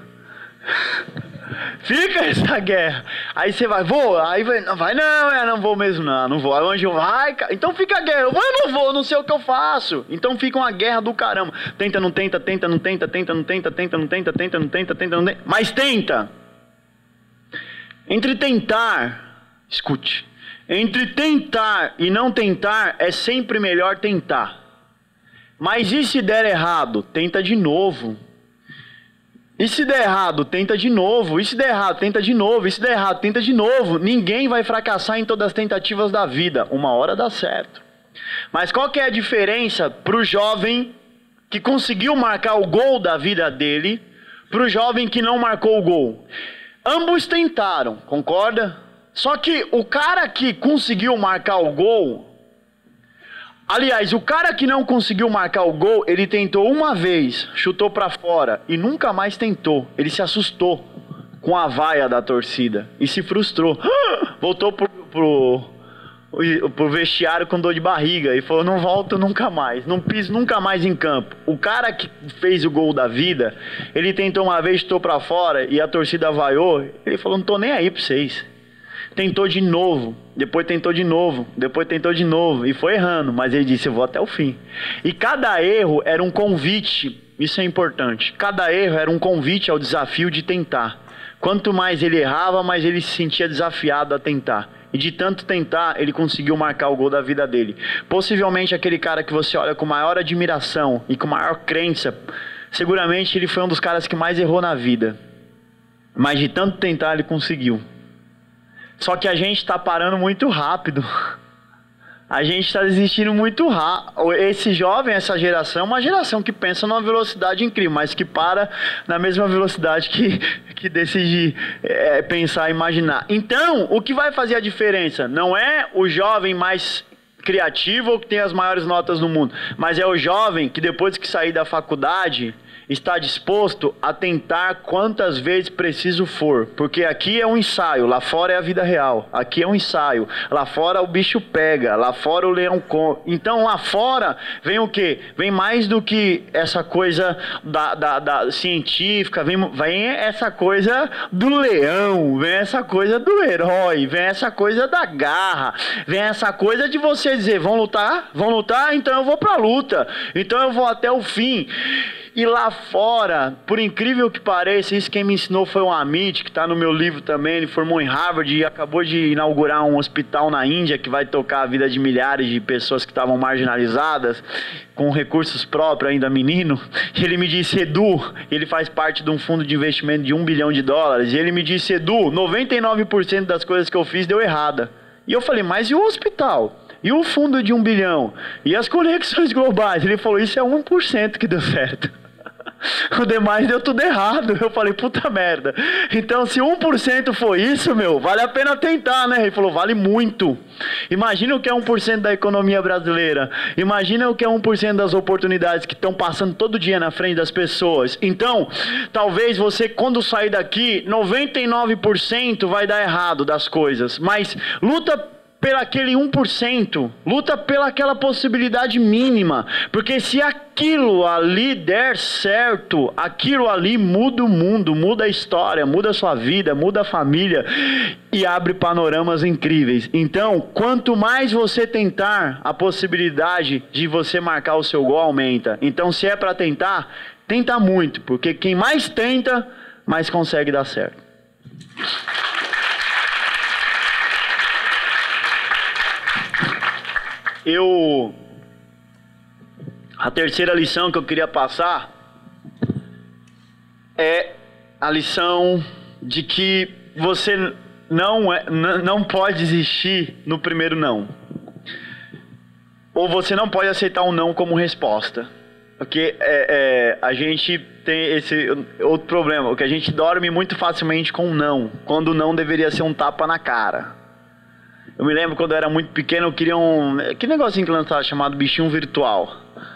Fica essa guerra. Aí você vai, vou, aí vai não, não vou mesmo não vou. Aí o anjinho, vai, então fica a guerra, eu não vou, não sei o que eu faço. Então fica uma guerra do caramba. Tenta, não tenta, tenta, não tenta, tenta, não tenta, tenta, não tenta, tenta, não tenta, tenta, não tenta. Mas tenta. Entre tentar... Escute, entre tentar e não tentar é sempre melhor tentar. Mas e se der errado? Tenta de novo. E se der errado, tenta de novo. E se der errado, tenta de novo. E se der errado, tenta de novo. Ninguém vai fracassar em todas as tentativas da vida. Uma hora dá certo. Mas qual que é a diferença para o jovem que conseguiu marcar o gol da vida dele, para o jovem que não marcou o gol? Ambos tentaram, concorda? Só que o cara que conseguiu marcar o gol... Aliás, o cara que não conseguiu marcar o gol, ele tentou uma vez, chutou pra fora e nunca mais tentou. Ele se assustou com a vaia da torcida e se frustrou. Voltou pro vestiário com dor de barriga e falou, não volto nunca mais, não piso nunca mais em campo. O cara que fez o gol da vida, ele tentou uma vez, chutou pra fora e a torcida vaiou, ele falou, não tô nem aí pra vocês. Tentou de novo, depois tentou de novo, depois tentou de novo e foi errando, mas ele disse, eu vou até o fim. E cada erro era um convite, isso é importante, cada erro era um convite ao desafio de tentar. Quanto mais ele errava, mais ele se sentia desafiado a tentar. E de tanto tentar, ele conseguiu marcar o gol da vida dele. Possivelmente aquele cara que você olha com maior admiração e com maior crença, seguramente ele foi um dos caras que mais errou na vida. Mas de tanto tentar, ele conseguiu. Só que a gente está parando muito rápido. A gente está desistindo muito rápido. Esse jovem, essa geração, é uma geração que pensa numa velocidade incrível, mas que para na mesma velocidade que decide pensar e imaginar. Então, o que vai fazer a diferença não é o jovem mais criativo ou que tem as maiores notas no mundo, mas é o jovem que depois que sair da faculdade está disposto a tentar quantas vezes preciso for, porque aqui é um ensaio, lá fora é a vida real, aqui é um ensaio, lá fora o bicho pega, lá fora o leão come. Então lá fora vem o quê? Vem mais do que essa coisa da científica, vem essa coisa do leão, vem essa coisa do herói, vem essa coisa da garra, vem essa coisa de você dizer, vão lutar? Vão lutar? Então eu vou pra luta, então eu vou até o fim. E lá fora, por incrível que pareça, isso quem me ensinou foi o Amit, que está no meu livro também. Ele formou em Harvard e acabou de inaugurar um hospital na Índia que vai tocar a vida de milhares de pessoas que estavam marginalizadas, com recursos próprios, ainda menino. E ele me disse, Edu, ele faz parte de um fundo de investimento de $1 bilhão, e ele me disse, Edu, 99% das coisas que eu fiz deu errada. E eu falei, mas e o hospital? E o fundo de $1 bilhão? E as conexões globais? Ele falou, isso é 1% que deu certo. O demais deu tudo errado. Eu falei, puta merda. Então, se 1% foi isso, vale a pena tentar, né? Ele falou, vale muito. Imagina o que é 1% da economia brasileira. Imagina o que é 1% das oportunidades que estão passando todo dia na frente das pessoas. Então, talvez você, quando sair daqui, 99% vai dar errado das coisas. Mas luta pela aquele 1%, luta pela aquela possibilidade mínima, porque se aquilo ali der certo, aquilo ali muda o mundo, muda a história, muda a sua vida, muda a família e abre panoramas incríveis. Então, quanto mais você tentar, a possibilidade de você marcar o seu gol aumenta. Então, se é para tentar, tenta muito, porque quem mais tenta, mais consegue dar certo. A terceira lição que eu queria passar é a lição de que você não pode desistir no primeiro não. Ou você não pode aceitar um não como resposta. Porque a gente tem esse outro problema, que a gente dorme muito facilmente com um não, quando o não deveria ser um tapa na cara. Eu me lembro quando eu era muito pequeno, eu queria que negocinho que lançava chamado bichinho virtual?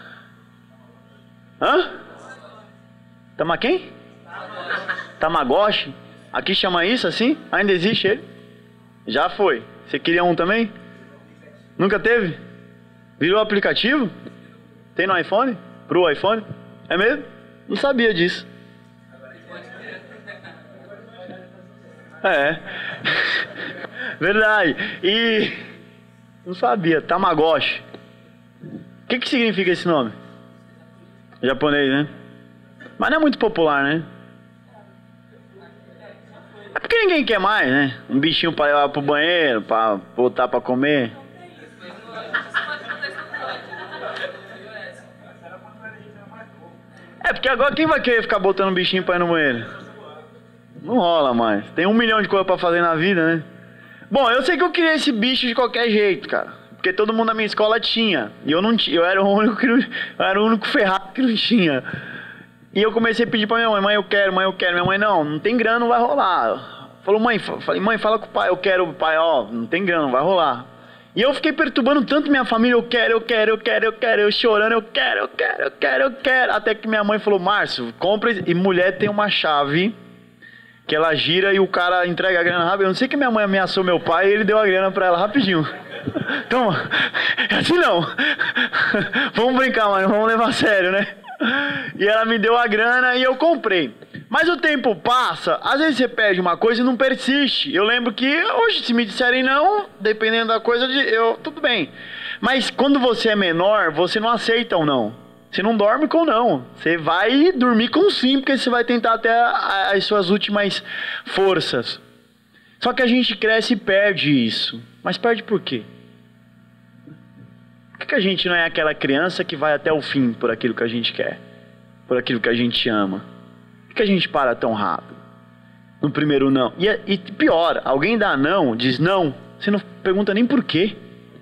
Hã? Quem? Tamagotchi? Aqui chama isso assim? Ainda existe ele? Já foi. Você queria um também? Nunca teve? Virou aplicativo? Tem no iPhone? Pro iPhone? É mesmo? Não sabia disso. Verdade. E não sabia, Tamagotchi. O que significa esse nome? Japonês, né? Mas não é muito popular, né? É porque ninguém quer mais, né? Um bichinho para levar pro banheiro, para botar para comer. É porque agora quem vai querer ficar botando um bichinho para ir no banheiro? Não rola mais. Tem 1 milhão de coisas para fazer na vida, né? Bom, eu sei que eu queria esse bicho de qualquer jeito, cara. Porque todo mundo na minha escola tinha. E eu não tinha. Eu era o único que não, eu era o único ferrado que não tinha. E eu comecei a pedir pra minha mãe, mãe, eu quero, mãe, eu quero. Minha mãe, não tem grana, não vai rolar. Falou, mãe, fala com o pai, eu quero, pai, ó, não tem grana, não vai rolar. E eu fiquei perturbando tanto minha família, eu quero, eu chorando, eu quero. Até que minha mãe falou, Márcio, compre. E mulher tem uma chave que ela gira e o cara entrega a grana rápido. Eu não sei que minha mãe ameaçou meu pai e ele deu a grana pra ela rapidinho. Então, assim não. Vamos brincar, mas não vamos levar a sério, né? E ela me deu a grana e eu comprei. Mas o tempo passa, às vezes você pede uma coisa e não persiste. Eu lembro que hoje, se me disserem não, dependendo da coisa, tudo bem. Mas quando você é menor, você não aceita o não. Você não dorme com não. Você vai dormir com sim, porque você vai tentar até as suas últimas forças. Só que a gente cresce e perde isso. Mas perde por quê? Por que a gente não é aquela criança que vai até o fim por aquilo que a gente quer? Por aquilo que a gente ama? Por que a gente para tão rápido? No primeiro não. E pior, alguém dá não, diz não, você não pergunta nem por quê.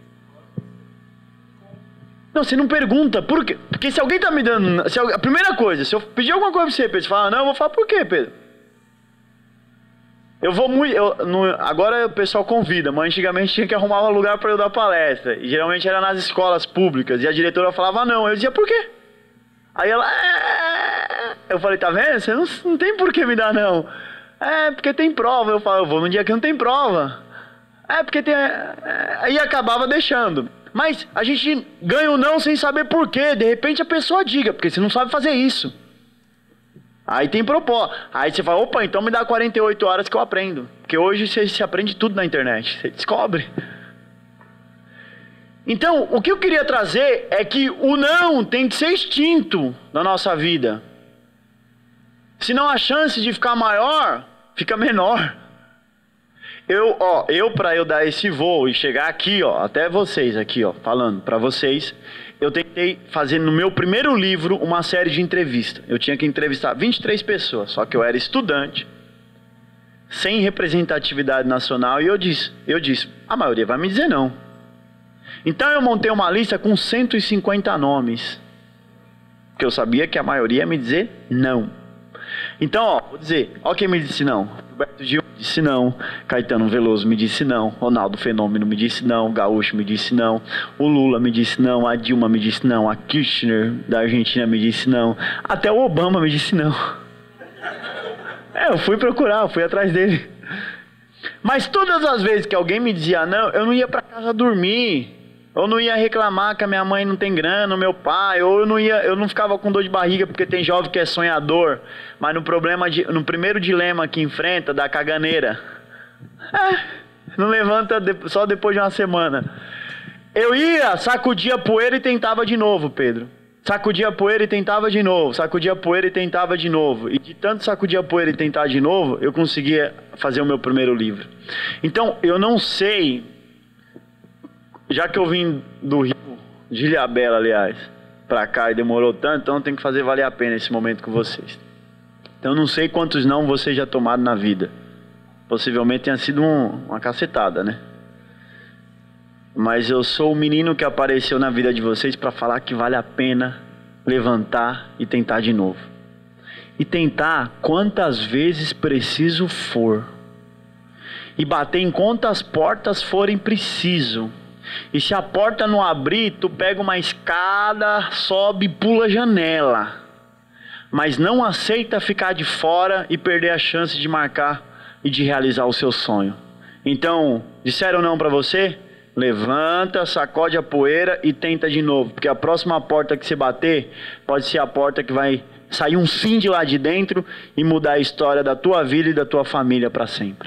Não, você não pergunta por quê. Porque se alguém tá me dando... a primeira coisa, se eu pedir alguma coisa pra você, Pedro, você fala, não, eu vou falar por quê, Pedro? Eu vou muito... agora o pessoal convida, mas antigamente tinha que arrumar um lugar para eu dar palestra. E geralmente era nas escolas públicas. E a diretora falava não. Eu dizia, por quê? Aí ela... Eu falei, tá vendo? Você não tem por que me dar não. Porque tem prova. Eu falo, eu vou num dia que não tem prova. Porque tem... Aí acabava deixando. Mas a gente ganha o não sem saber por quê. De repente a pessoa diga, porque você não sabe fazer isso. Aí tem propósito. Aí você fala, opa, então me dá 48 horas que eu aprendo. Porque hoje você aprende tudo na internet. Você descobre. Então, o que eu queria trazer é que o não tem que ser extinto na nossa vida. Senão a chance de ficar maior, fica menor. Para eu dar esse voo e chegar aqui, até vocês aqui, falando para vocês, eu tentei fazer no meu primeiro livro uma série de entrevistas. Eu tinha que entrevistar 23 pessoas, só que eu era estudante, sem representatividade nacional, e eu disse, a maioria vai me dizer não. Então eu montei uma lista com 150 nomes, porque eu sabia que a maioria ia me dizer não. Então, vou dizer, quem me disse não. Roberto Gil me disse não, Caetano Veloso me disse não, Ronaldo Fenômeno me disse não, Gaúcho me disse não, o Lula me disse não, a Dilma me disse não, a Kirchner da Argentina me disse não, até o Obama me disse não. Eu fui procurar, fui atrás dele. Mas todas as vezes que alguém me dizia não, eu não ia para casa dormir. Eu não ia reclamar que a minha mãe não tem grana, o meu pai, ou eu não ficava com dor de barriga porque tem jovem que é sonhador, mas no primeiro dilema que enfrenta, da caganeira, não levanta só depois de uma semana. Eu ia, sacudia a poeira e tentava de novo, Pedro. Sacudia a poeira e tentava de novo, sacudia a poeira e tentava de novo. E de tanto sacudir a poeira e tentar de novo, eu conseguia fazer o meu primeiro livro. Então, eu não sei... Já que eu vim do Rio, de Ilhabela, aliás, pra cá e demorou tanto, então eu tenho que fazer valer a pena esse momento com vocês. Então eu não sei quantos não vocês já tomaram na vida. Possivelmente tenha sido uma cacetada, né? Mas eu sou o menino que apareceu na vida de vocês para falar que vale a pena levantar e tentar de novo. E tentar quantas vezes preciso for. E bater em quantas portas forem preciso. E se a porta não abrir, tu pega uma escada, sobe e pula a janela. Mas não aceita ficar de fora e perder a chance de marcar e de realizar o seu sonho. Então, disseram não para você? Levanta, sacode a poeira e tenta de novo. Porque a próxima porta que você bater, pode ser a porta que vai sair um sim de lá de dentro e mudar a história da tua vida e da tua família para sempre.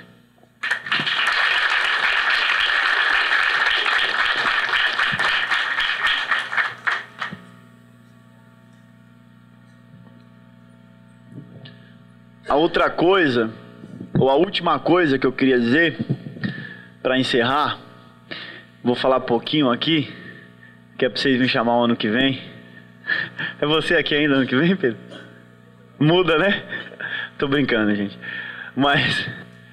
A outra coisa, ou a última coisa que eu queria dizer, para encerrar, vou falar pouquinho aqui, que é para vocês me chamar o ano que vem. É você aqui ainda ano que vem, Pedro? Muda, né? Tô brincando, gente. Mas,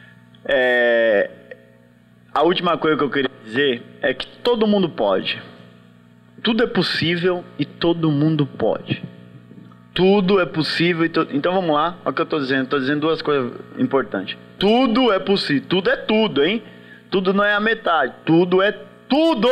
a última coisa que eu queria dizer é que todo mundo pode. Tudo é possível e todo mundo pode. Tudo é possível. Então vamos lá, olha o que eu estou dizendo. Estou dizendo duas coisas importantes. Tudo é possível. Tudo é tudo, hein? Tudo não é a metade. Tudo é tudo.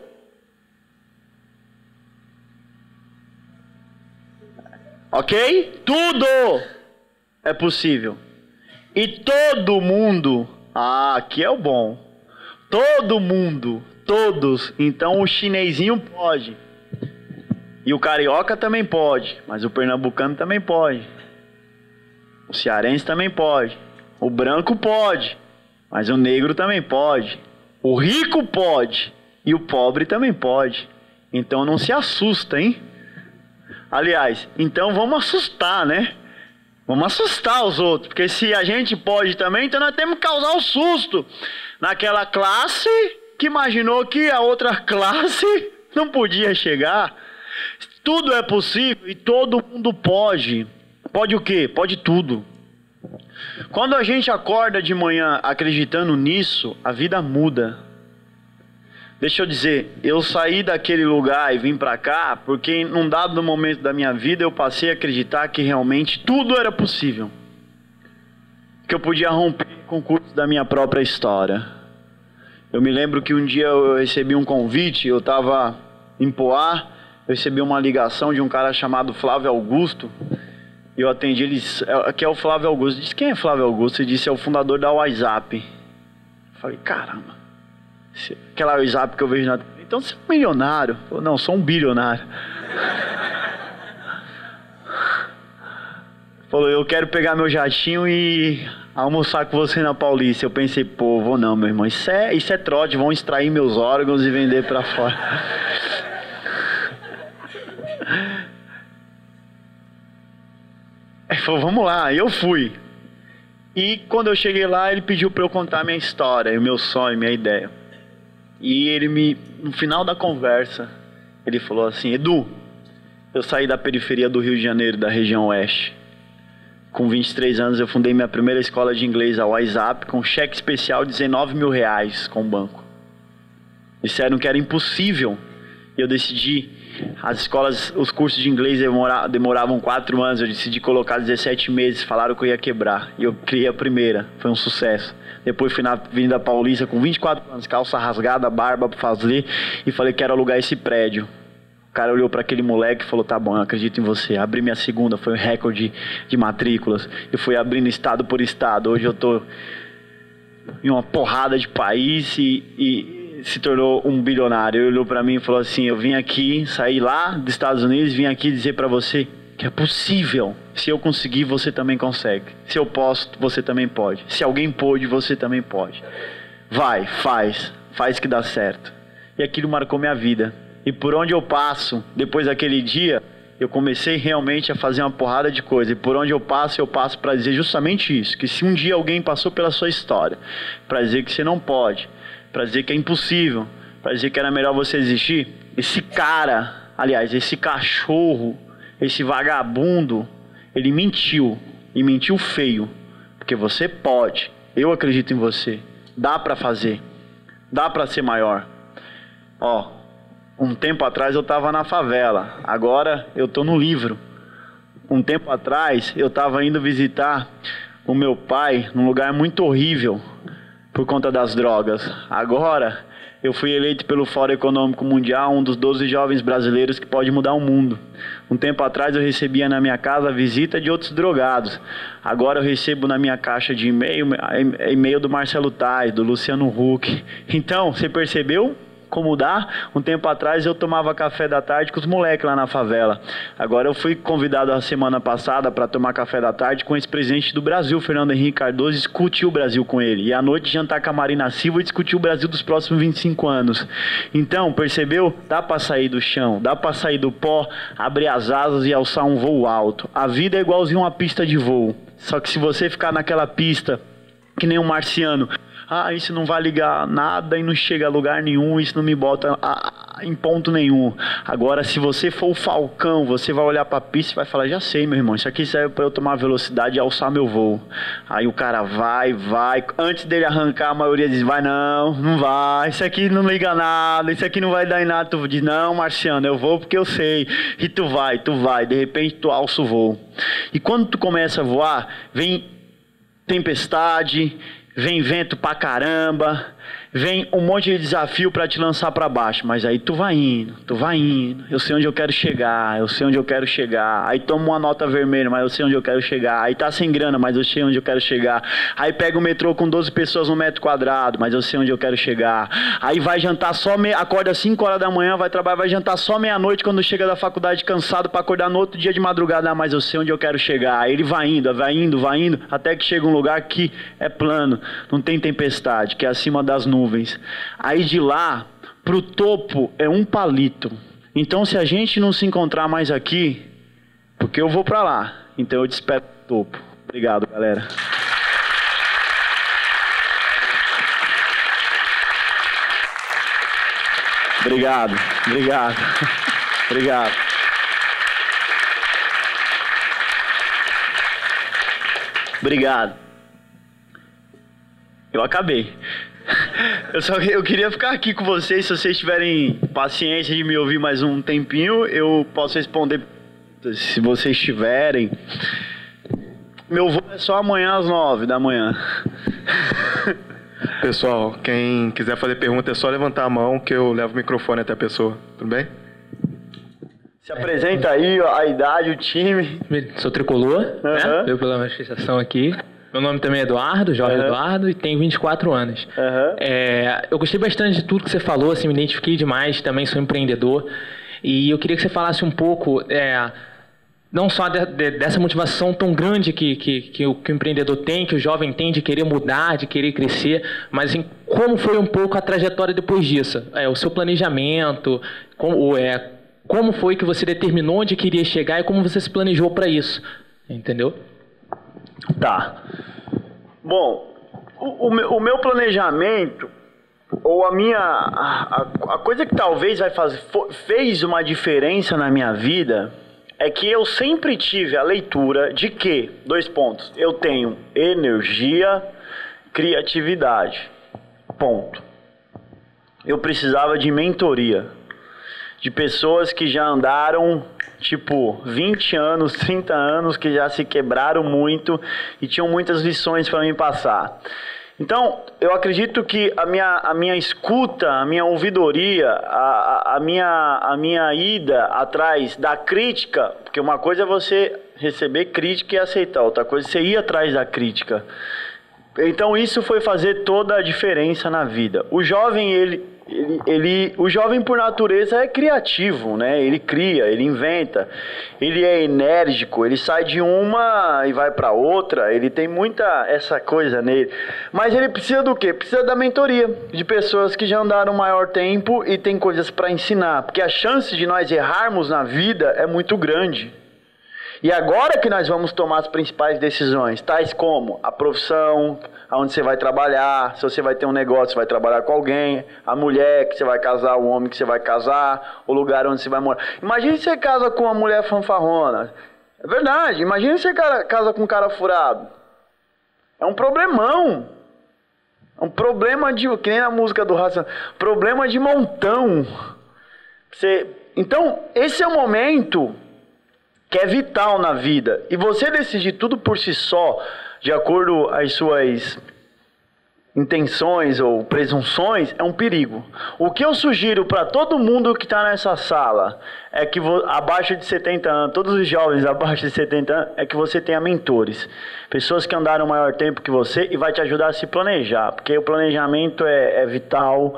Ok? Tudo é possível. E todo mundo... aqui é o bom. Todo mundo Todos. Então o chinesinho pode. E o carioca também pode. Mas o pernambucano também pode. O cearense também pode. O branco pode. Mas o negro também pode. O rico pode. E o pobre também pode. Então não se assusta, hein? Aliás, então vamos assustar, né? Vamos assustar os outros. Porque se a gente pode também, então nós temos que causar um susto naquela classe que imaginou que a outra classe não podia chegar. Tudo é possível e todo mundo pode. Pode o quê? Pode tudo. Quando a gente acorda de manhã acreditando nisso, a vida muda. Deixa eu dizer, eu saí daquele lugar e vim pra cá porque num dado momento da minha vida eu passei a acreditar que realmente tudo era possível. Que eu podia romper com o curso da minha própria história. Eu me lembro que um dia eu recebi um convite, eu estava em Poá, eu recebi uma ligação de um cara chamado Flávio Augusto. Eu atendi, ele disse, aqui é o Flávio Augusto. Eu disse, quem é Flávio Augusto? Ele disse, é o fundador da WhatsApp. Eu falei, caramba. Aquela WhatsApp que eu vejo na TV. Então você é um milionário. Eu falei, não, sou um bilionário. Falou, eu quero pegar meu jatinho e almoçar com você na Paulista. Eu pensei, pô, vou não, meu irmão. Isso é trote, vão extrair meus órgãos e vender pra fora. Ele falou, vamos lá. Eu fui. E quando eu cheguei lá, ele pediu pra eu contar minha história, o meu sonho, minha ideia. E ele no final da conversa, ele falou assim, Edu, eu saí da periferia do Rio de Janeiro, da região oeste. Com 23 anos eu fundei minha primeira escola de inglês, a WhatsApp, com cheque especial de R$19 mil com o banco. Disseram que era impossível. E eu decidi, as escolas, os cursos de inglês demoravam 4 anos, eu decidi colocar 17 meses, falaram que eu ia quebrar. E eu criei a primeira, foi um sucesso. Depois fui na Avenida Paulista com 24 anos, calça rasgada, barba pra fazer, e falei que quero alugar esse prédio. O cara olhou para aquele moleque e falou, tá bom, eu acredito em você. Abri minha segunda, foi um recorde de matrículas. Eu fui abrindo estado por estado. Hoje eu tô em uma porrada de país e se tornou um bilionário. Ele olhou para mim e falou assim, eu vim aqui, saí lá dos Estados Unidos, vim aqui dizer para você que é possível. Se eu conseguir, você também consegue. Se eu posso, você também pode. Se alguém pôde, você também pode. Vai, faz que dá certo. E aquilo marcou minha vida. E por onde eu passo, depois daquele dia, eu comecei realmente a fazer uma porrada de coisa. E por onde eu passo para dizer justamente isso. Que se um dia alguém passou pela sua história, para dizer que você não pode, para dizer que é impossível, para dizer que era melhor você existir, esse cara, aliás, esse cachorro, esse vagabundo, ele mentiu. E mentiu feio. Porque você pode. Eu acredito em você. Dá pra fazer. Dá pra ser maior. Ó, um tempo atrás eu tava na favela. Agora eu tô no livro. Um tempo atrás eu tava indo visitar o meu pai num lugar muito horrível por conta das drogas. Agora eu fui eleito pelo Fórum Econômico Mundial um dos 12 jovens brasileiros que pode mudar o mundo. Um tempo atrás eu recebia na minha casa a visita de outros drogados. Agora eu recebo na minha caixa de e-mail do Marcelo Tais, do Luciano Huck. Então, você percebeu como dá? Um tempo atrás eu tomava café da tarde com os moleques lá na favela. Agora eu fui convidado a semana passada para tomar café da tarde com o ex-presidente do Brasil, Fernando Henrique Cardoso, e discutir o Brasil com ele. E à noite jantar com a Marina Silva e discutir o Brasil dos próximos 25 anos. Então, percebeu? Dá para sair do chão, dá para sair do pó, abrir as asas e alçar um voo alto. A vida é igualzinho uma pista de voo. Só que se você ficar naquela pista, que nem um marciano, isso não vai ligar nada e não chega a lugar nenhum, isso não me bota em ponto nenhum. Agora, se você for o falcão, você vai olhar para a pista e vai falar, já sei, meu irmão, isso aqui serve para eu tomar velocidade e alçar meu voo. Aí o cara vai, antes dele arrancar, a maioria diz, não vai, isso aqui não liga nada, isso aqui não vai dar em nada. Tu diz, não, Marciano, eu vou porque eu sei. E tu vai, de repente tu alça o voo. E quando tu começa a voar, vem tempestade, vem vento pra caramba, vem um monte de desafio para te lançar para baixo, mas aí tu vai indo, eu sei onde eu quero chegar, aí toma uma nota vermelha, mas eu sei onde eu quero chegar, aí tá sem grana, mas eu sei onde eu quero chegar, aí pega o metrô com 12 pessoas no metro quadrado, mas eu sei onde eu quero chegar, aí vai jantar acorda às 5 horas da manhã, vai trabalhar, vai jantar só meia-noite quando chega da faculdade cansado para acordar no outro dia de madrugada, mas eu sei onde eu quero chegar, aí ele vai indo, até que chega um lugar que é plano, não tem tempestade, que é acima das nuvens. Aí de lá pro topo é um palito. Então se a gente não se encontrar mais aqui, porque eu vou para lá, então eu te espero no topo. Obrigado, galera. Obrigado. Obrigado. Eu acabei. Eu queria ficar aqui com vocês. Se vocês tiverem paciência de me ouvir mais um tempinho, eu posso responder se vocês tiverem. Meu voo é só amanhã às 9 da manhã. Pessoal, quem quiser fazer pergunta é só levantar a mão que eu levo o microfone até a pessoa. Tudo bem? Se apresenta aí, ó, a idade, o time. Sou tricolor, né? Eu pela manifestação aqui. Meu nome também é Eduardo, Jorge Eduardo, e tenho 24 anos. Eu gostei bastante de tudo que você falou, assim, me identifiquei demais, também sou empreendedor. E eu queria que você falasse um pouco, não só dessa motivação tão grande que o empreendedor tem, que o jovem tem de querer mudar, de querer crescer, mas em como foi um pouco a trajetória depois disso. O seu planejamento, como foi que você determinou onde queria chegar e como você se planejou para isso, entendeu? Tá. Bom, o meu planejamento, ou a coisa que talvez fez uma diferença na minha vida, é que eu sempre tive a leitura de que, 2 pontos, eu tenho energia, criatividade, ponto. Eu precisava de mentoria, de pessoas que já andaram, tipo, 20 anos, 30 anos, que já se quebraram muito e tinham muitas lições para me passar. Então, eu acredito que a minha escuta, a minha ouvidoria, a minha ida atrás da crítica, porque uma coisa é você receber crítica e aceitar, outra coisa é você ir atrás da crítica. Então, isso foi fazer toda a diferença na vida. O jovem, o jovem por natureza é criativo, né? Ele cria, ele inventa, ele é enérgico, ele sai de uma e vai para outra, ele tem muita essa coisa nele. Mas ele precisa do quê? Precisa da mentoria, de pessoas que já andaram maior tempo e tem coisas para ensinar, porque a chance de nós errarmos na vida é muito grande. E agora que nós vamos tomar as principais decisões, tais como a profissão, aonde você vai trabalhar, se você vai ter um negócio, você vai trabalhar com alguém, a mulher que você vai casar, o homem que você vai casar, o lugar onde você vai morar. Imagina se você casa com uma mulher fanfarrona. É verdade, imagina se você casa com um cara furado. É um problemão. É um problema que nem a música do Raça, problema de montão. Então, esse é o momento que é vital na vida. E você decidir tudo por si só, de acordo com as suas intenções ou presunções, é um perigo. O que eu sugiro para todo mundo que está nessa sala é que abaixo de 70 anos, todos os jovens abaixo de 70 anos, é que você tenha mentores. Pessoas que andaram maior tempo que você e vai te ajudar a se planejar, porque o planejamento é vital.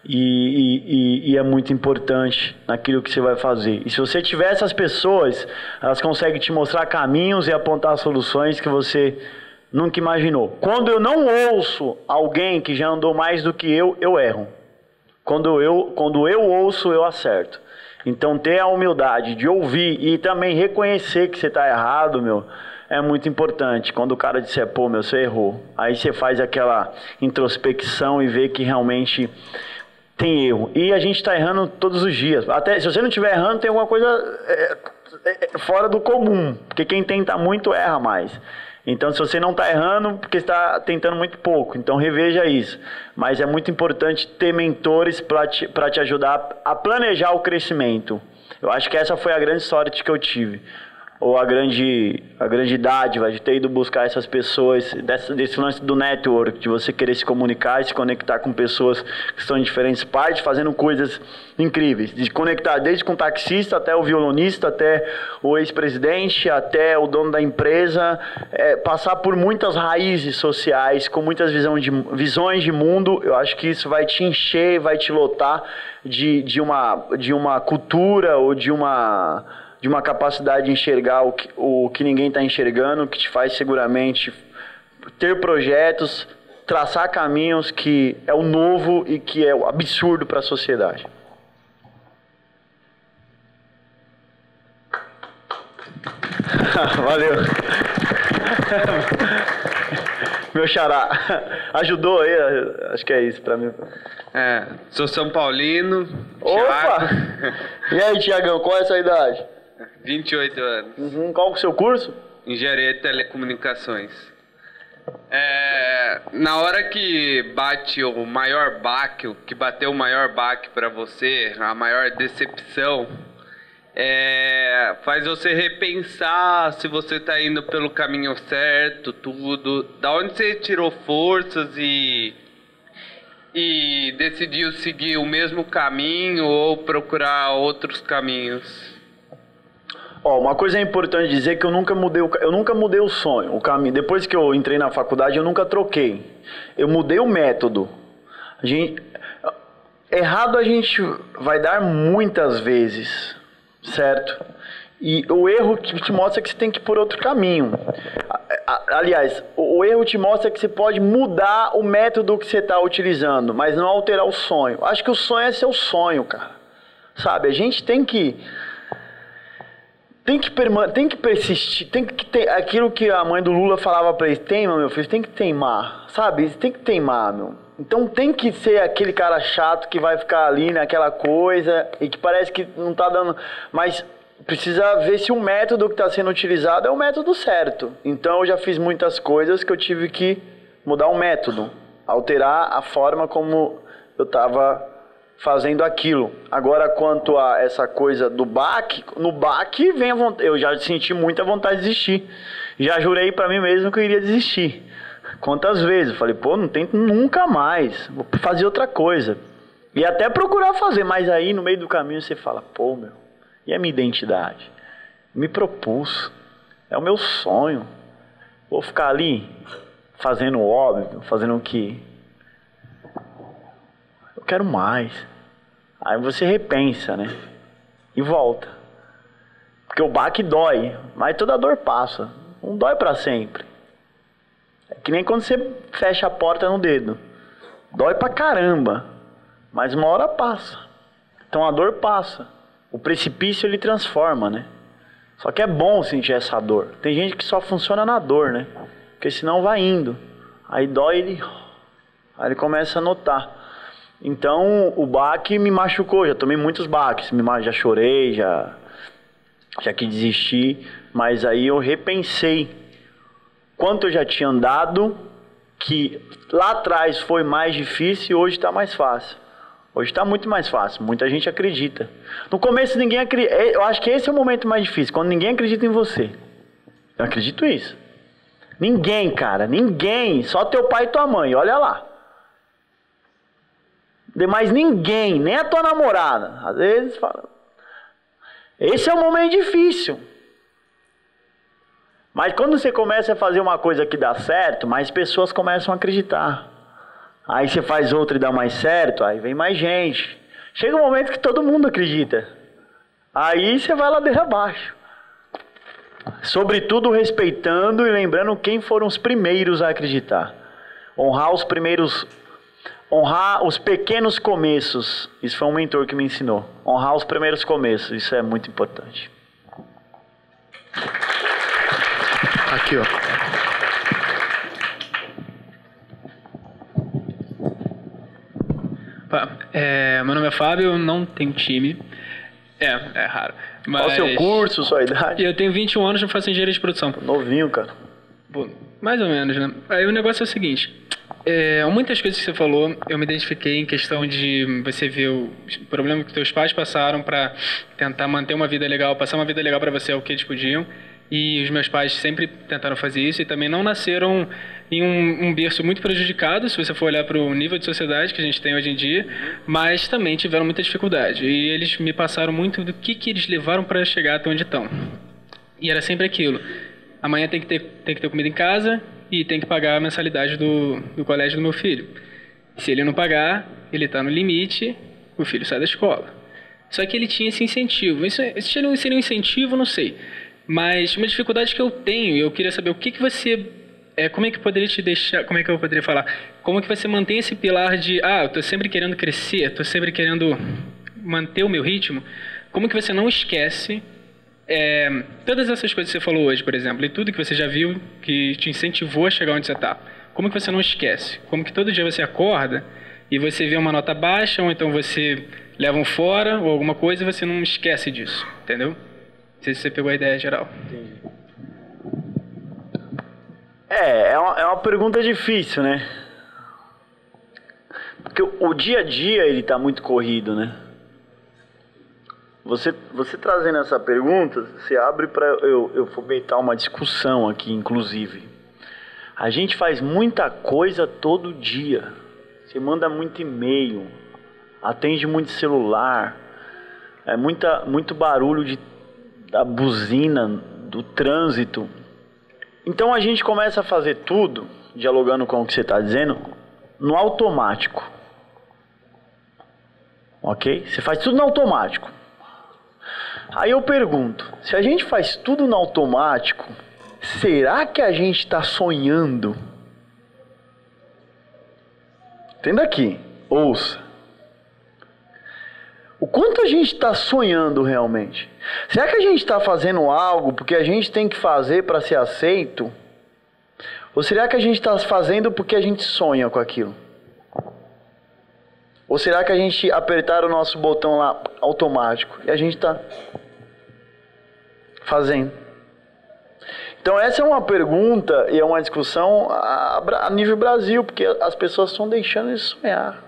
E é muito importante naquilo que você vai fazer. E se você tiver essas pessoas, elas conseguem te mostrar caminhos e apontar soluções que você nunca imaginou. Quando eu não ouço alguém que já andou mais do que eu erro. Quando eu ouço, eu acerto. Então ter a humildade de ouvir e também reconhecer que você está errado, é muito importante. Quando o cara disser, pô, você errou. Aí você faz aquela introspecção e vê que realmente tem erro. E a gente está errando todos os dias. Até se você não estiver errando, tem alguma coisa fora do comum. Porque quem tenta muito erra mais. Então, se você não está errando, porque está tentando muito pouco. Então, reveja isso. Mas é muito importante ter mentores para te ajudar a planejar o crescimento. Eu acho que essa foi a grande sorte que eu tive. ou a grande dádiva de ter ido buscar essas pessoas, desse lance do network, de você querer se comunicar e se conectar com pessoas que estão em diferentes partes, fazendo coisas incríveis. De conectar desde com o taxista, até o violonista, até o ex-presidente, até o dono da empresa, passar por muitas raízes sociais, com muitas visões de mundo. Eu acho que isso vai te encher, vai te lotar de uma cultura ou de uma capacidade de enxergar o que ninguém está enxergando, que te faz seguramente ter projetos, traçar caminhos que é o novo e que é o absurdo para a sociedade. Valeu. Meu xará. Ajudou aí, acho que é isso para mim. Sou São Paulino. Opa! Thiago. E aí, Tiagão, qual é a sua idade? 28 anos. Qual é o seu curso? Engenharia de Telecomunicações. Na hora que bate o maior baque, o que bateu o maior baque para você, a maior decepção, faz você repensar se você está indo pelo caminho certo, tudo. Da onde você tirou forças e decidiu seguir o mesmo caminho ou procurar outros caminhos? Uma coisa importante dizer que eu nunca mudei o sonho, o caminho. Depois que eu entrei na faculdade, eu nunca troquei. Eu mudei o método. Errado a gente vai dar muitas vezes, certo? E o erro te mostra que você tem que ir por outro caminho. Aliás, o erro te mostra que você pode mudar o método que você está utilizando, mas não alterar o sonho. Acho que o sonho é seu sonho, cara. Sabe, a gente tem que persistir, tem que ter aquilo que a mãe do Lula falava pra ele: teima, meu filho, tem que teimar, sabe? Tem que teimar, meu. Então tem que ser aquele cara chato que vai ficar ali naquela coisa e que parece que não tá dando, mas precisa ver se o método que está sendo utilizado é o método certo. Então eu já fiz muitas coisas que eu tive que mudar o método, alterar a forma como eu estava fazendo aquilo. Agora, quanto a essa coisa do baque, no baque vem a vontade, eu já senti muita vontade de desistir. Já jurei para mim mesmo que eu iria desistir. Quantas vezes? Eu falei, não tento nunca mais, vou fazer outra coisa. E até procurar fazer, mas aí no meio do caminho você fala, meu, e a minha identidade? Me propus, é o meu sonho. Vou ficar ali fazendo o óbvio, fazendo o que eu quero mais. Aí você repensa, né? E volta. Porque o baque dói, mas toda dor passa. Não dói pra sempre. É que nem quando você fecha a porta no dedo. Dói pra caramba, mas uma hora passa. Então a dor passa. O precipício ele transforma, né? Só que é bom sentir essa dor. Tem gente que só funciona na dor, né? Porque senão vai indo. Aí dói, aí ele começa a notar. Então o baque me machucou. Já tomei muitos baques. Já chorei, já quis desistir. Mas aí eu repensei quanto eu já tinha andado, que lá atrás foi mais difícil e hoje está mais fácil. Hoje está muito mais fácil, muita gente acredita. No começo ninguém acredita, eu acho que esse é o momento mais difícil, quando ninguém acredita em você. Eu acredito nisso. Ninguém, cara, ninguém, só teu pai e tua mãe, olha lá. Demais ninguém, nem a tua namorada, às vezes fala. Esse é o momento difícil. Mas quando você começa a fazer uma coisa que dá certo, mais pessoas começam a acreditar. Aí você faz outra e dá mais certo, aí vem mais gente. Chega um momento que todo mundo acredita. Aí você vai ladeira abaixo. Sobretudo respeitando e lembrando quem foram os primeiros a acreditar. Honrar os pequenos começos. Isso foi um mentor que me ensinou. Honrar os primeiros começos, isso é muito importante. Aqui, ó. Meu nome é Fábio, não tenho time. É raro. Mas qual o seu curso, sua idade? Eu tenho 21 anos e faço engenharia de produção. Novinho, cara. Pô, mais ou menos, né? Aí o negócio é o seguinte. Muitas coisas que você falou, eu me identifiquei em questão de você ver o problema que teus pais passaram para tentar manter uma vida legal, passar uma vida legal para você, é o que eles podiam. E os meus pais sempre tentaram fazer isso e também não nasceram em um berço muito prejudicado, se você for olhar para o nível de sociedade que a gente tem hoje em dia, mas também tiveram muita dificuldade. E eles me passaram muito do que eles levaram para chegar até onde estão. E era sempre aquilo. Amanhã tem que ter comida em casa e tem que pagar a mensalidade do colégio do meu filho. Se ele não pagar, ele está no limite, o filho sai da escola. Só que ele tinha esse incentivo. Isso seria um incentivo, não sei. Mas uma dificuldade que eu tenho, eu queria saber o que você... como é que eu poderia te deixar... Como é que eu poderia falar? Como que você mantém esse pilar de... eu estou sempre querendo crescer, estou sempre querendo manter o meu ritmo. Como que você não esquece... todas essas coisas que você falou hoje, por exemplo, e tudo que você já viu que te incentivou a chegar onde você está. Como que você não esquece? Como que todo dia você acorda e você vê uma nota baixa, ou então você leva um fora, ou alguma coisa, e você não esquece disso, entendeu? Não sei se você pegou a ideia geral. Entendi. É uma pergunta difícil, né? Porque o dia a dia, ele tá muito corrido, né? Você trazendo essa pergunta, você abre para eu fomentar uma discussão aqui, inclusive. A gente faz muita coisa todo dia. Você manda muito e-mail, atende muito celular, muito barulho da buzina, do trânsito. Então a gente começa a fazer tudo, dialogando com o que você está dizendo, no automático. Ok? Você faz tudo no automático. Aí eu pergunto, se a gente faz tudo no automático, será que a gente está sonhando? Entenda aqui, ouça. O quanto a gente está sonhando realmente? Será que a gente está fazendo algo porque a gente tem que fazer para ser aceito? Ou será que a gente está fazendo porque a gente sonha com aquilo? Ou será que a gente apertar o nosso botão lá automático e a gente está fazendo? Então essa é uma pergunta e é uma discussão a nível Brasil, porque as pessoas estão deixando de sonhar.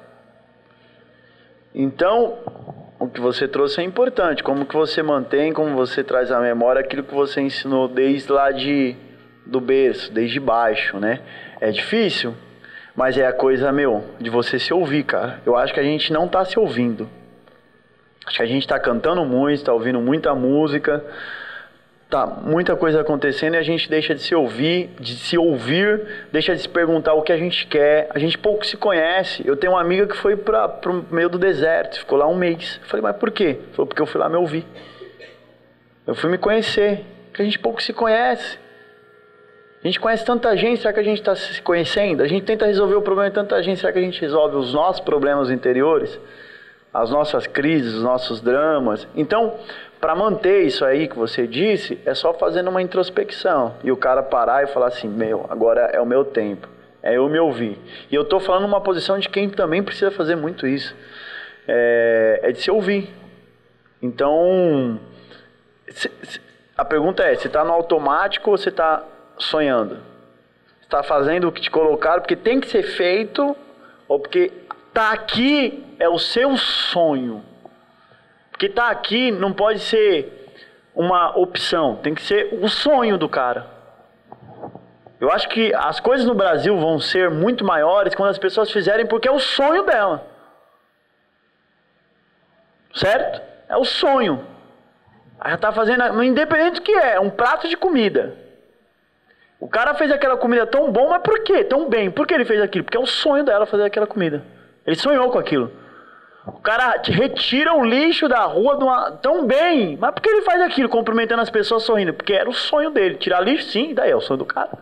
Então, o que você trouxe é importante. Como que você mantém, como você traz à memória aquilo que você ensinou desde lá do berço, desde baixo, né? É difícil, mas é a coisa, de você se ouvir, cara. Eu acho que a gente não tá se ouvindo. Acho que a gente tá cantando muito, tá ouvindo muita música, tá muita coisa acontecendo e a gente deixa de se ouvir, deixa de se perguntar o que a gente quer. A gente pouco se conhece. Eu tenho uma amiga que foi pro meio do deserto, ficou lá um mês. Eu falei, mas por quê? Falou, porque eu fui lá me ouvir. Eu fui me conhecer, porque a gente pouco se conhece. A gente conhece tanta gente, será que a gente está se conhecendo? A gente tenta resolver o problema de tanta gente, será que a gente resolve os nossos problemas interiores? As nossas crises, os nossos dramas? Então, para manter isso aí que você disse, é só fazendo uma introspecção. E o cara parar e falar assim, agora é o meu tempo. É eu me ouvir. E eu estou falando numa posição de quem também precisa fazer muito isso. É de se ouvir. Então, a pergunta é, você está no automático ou você está sonhando? Você está fazendo o que te colocaram porque tem que ser feito ou porque tá aqui é o seu sonho? Porque tá aqui não pode ser uma opção, tem que ser o sonho do cara. Eu acho que as coisas no Brasil vão ser muito maiores quando as pessoas fizerem porque é o sonho dela. Certo? É o sonho. Ela tá fazendo, independente do que é um prato de comida. O cara fez aquela comida tão bom, mas por quê? Tão bem. Por que ele fez aquilo? Porque é o sonho dela fazer aquela comida. Ele sonhou com aquilo. O cara retira o lixo da rua tão bem. Mas por que ele faz aquilo, cumprimentando as pessoas, sorrindo? Porque era o sonho dele. Tirar lixo, sim, daí é o sonho do cara.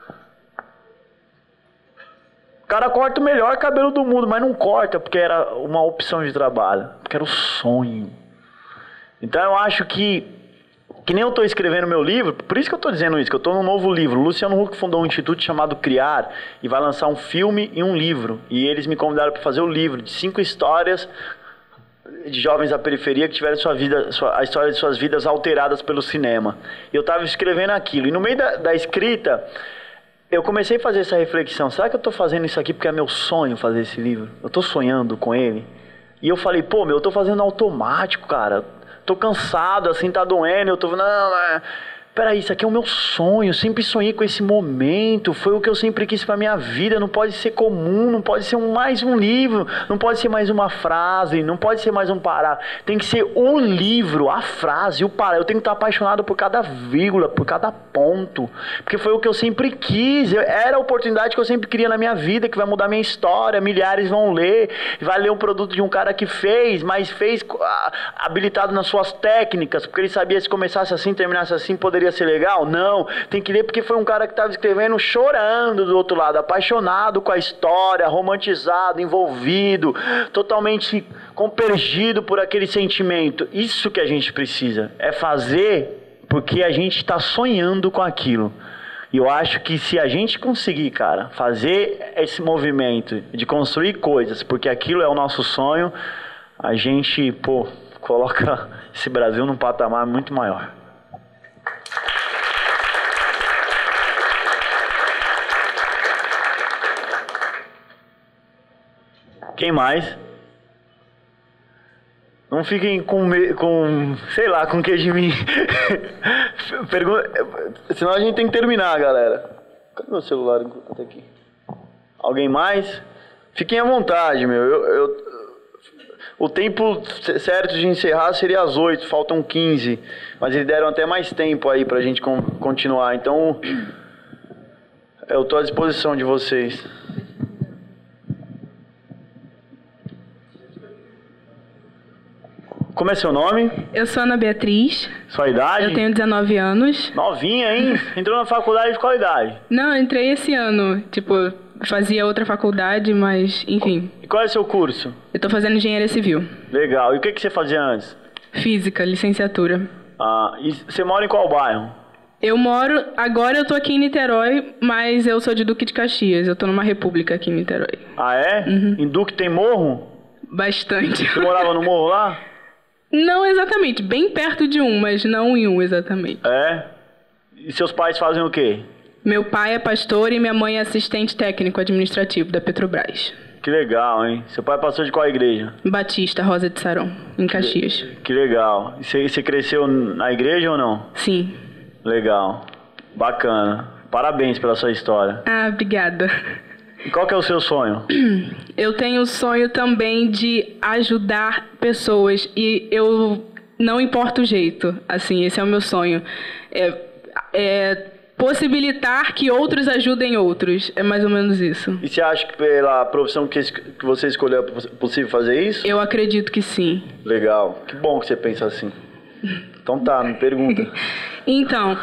O cara corta o melhor cabelo do mundo, mas não corta porque era uma opção de trabalho. Porque era o sonho. Então eu acho que nem eu estou escrevendo meu livro, por isso que eu estou dizendo isso, que eu estou num novo livro. O Luciano Huck fundou um instituto chamado Criar e vai lançar um filme e um livro. E eles me convidaram para fazer o livro de 5 histórias de jovens da periferia que tiveram a história de suas vidas alteradas pelo cinema. E eu estava escrevendo aquilo. E no meio da escrita, eu comecei a fazer essa reflexão. Será que eu estou fazendo isso aqui porque é meu sonho fazer esse livro? Eu estou sonhando com ele? E eu falei, eu estou fazendo automático, cara. Tô cansado, assim, tá doendo, peraí, isso aqui é o meu sonho, eu sempre sonhei com esse momento, foi o que eu sempre quis pra minha vida, não pode ser comum, não pode ser mais um livro, não pode ser mais uma frase, não pode ser mais um parágrafo, tem que ser o livro, a frase, o parágrafo, eu tenho que estar apaixonado por cada vírgula, por cada ponto, porque foi o que eu sempre quis, era a oportunidade que eu sempre queria na minha vida, que vai mudar minha história, milhares vão ler, vai ler um produto de um cara que fez, mas fez habilitado nas suas técnicas, porque ele sabia se começasse assim, terminasse assim, poderia ser legal? Não, tem que ler porque foi um cara que estava escrevendo chorando do outro lado, apaixonado com a história, romantizado, envolvido, totalmente compergido por aquele sentimento. Isso que a gente precisa, é fazer porque a gente está sonhando com aquilo. E eu acho que se a gente conseguir, cara, fazer esse movimento de construir coisas, porque aquilo é o nosso sonho, a gente, coloca esse Brasil num patamar muito maior. Quem mais? Não fiquem com sei lá, com que de mim. Senão a gente tem que terminar, galera. Cadê meu celular enquanto aqui? Alguém mais? Fiquem à vontade, meu. O tempo certo de encerrar seria às 8, faltam 15. Mas eles deram até mais tempo aí pra gente continuar. Então, eu tô à disposição de vocês. Como é seu nome? Eu sou Ana Beatriz. Sua idade? Eu tenho 19 anos. Novinha, hein? Entrou na faculdade de qual idade? Não, eu entrei esse ano. Fazia outra faculdade, mas enfim. E qual é o seu curso? Eu tô fazendo engenharia civil. Legal. E o que você fazia antes? Física, licenciatura. E você mora em qual bairro? Agora eu tô aqui em Niterói, mas eu sou de Duque de Caxias. Eu tô numa república aqui em Niterói. Ah, é? Uhum. Em Duque tem morro? Bastante. Você morava no morro lá? Não exatamente, bem perto de um, mas não em um exatamente. É? E seus pais fazem o quê? Meu pai é pastor e minha mãe é assistente técnico administrativo da Petrobras. Que legal, hein? Seu pai é pastor de qual igreja? Batista, Rosa de Saron, em Caxias. Que legal. E você cresceu na igreja ou não? Sim. Legal. Bacana. Parabéns pela sua história. Ah, obrigada. E qual que é o seu sonho? Eu tenho o sonho também de ajudar pessoas e eu não importa o jeito, assim, esse é o meu sonho. Possibilitar que outros ajudem outros, é mais ou menos isso. E você acha que pela profissão que você escolheu é possível fazer isso? Eu acredito que sim. Legal, que bom que você pensa assim. Então tá, me pergunta. Então,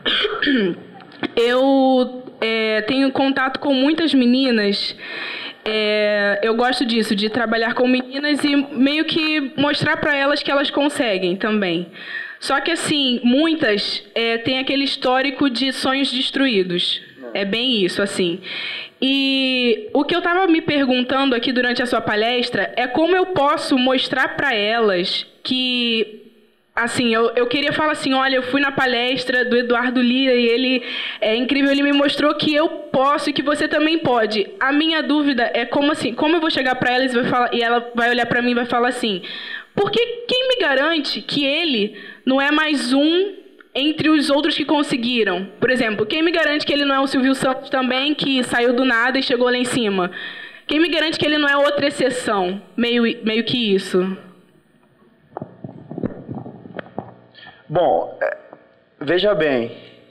eu tenho contato com muitas meninas. Eu gosto disso, de trabalhar com meninas e meio que mostrar para elas que elas conseguem também. Só que, assim, muitas têm aquele histórico de sonhos destruídos. É bem isso, assim. E o que eu estava me perguntando aqui durante a sua palestra é como eu posso mostrar para elas que... Assim, eu queria falar assim, olha, eu fui na palestra do Eduardo Lira e ele é incrível, ele me mostrou que eu posso e que você também pode. A minha dúvida é como eu vou chegar para ela e ela vai olhar para mim e vai falar assim, porque quem me garante que ele não é mais um entre os outros que conseguiram? Por exemplo, quem me garante que ele não é o Silvio Santos também, que saiu do nada e chegou lá em cima? Quem me garante que ele não é outra exceção? Meio que isso. Bom, veja bem,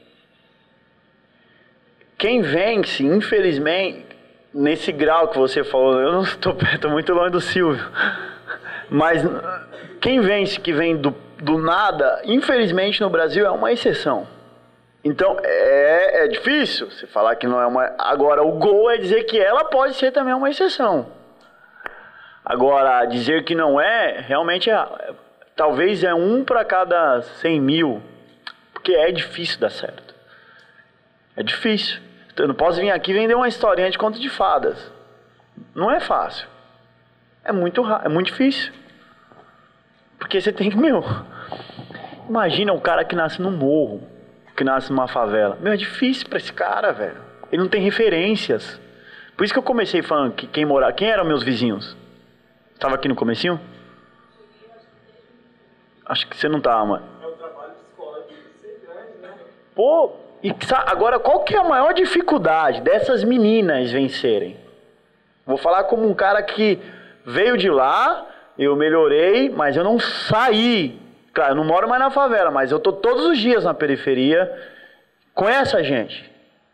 quem vence, infelizmente, nesse grau que você falou, eu não estou muito longe do Silvio, mas quem vence que vem do nada, infelizmente no Brasil é uma exceção. Então é difícil você falar que não é uma... Agora, o gol é dizer que ela pode ser também uma exceção. Agora, dizer que não é, realmente talvez é 1 para cada 100 mil, porque é difícil dar certo. É difícil. Então, eu não posso vir aqui vender uma historinha de conto de fadas. Não é fácil. É muito difícil. Porque você tem que, imagina um cara que nasce num morro, que nasce numa favela. É difícil pra esse cara, velho. Ele não tem referências. Por isso que eu comecei falando que quem eram meus vizinhos? Estava aqui no comecinho? Acho que você não estava, mano. É o trabalho psicológico de ser grande, né? Pô, e agora qual que é a maior dificuldade dessas meninas vencerem? Vou falar como um cara que veio de lá, eu melhorei, mas eu não saí. Claro, eu não moro mais na favela, mas eu tô todos os dias na periferia com essa gente.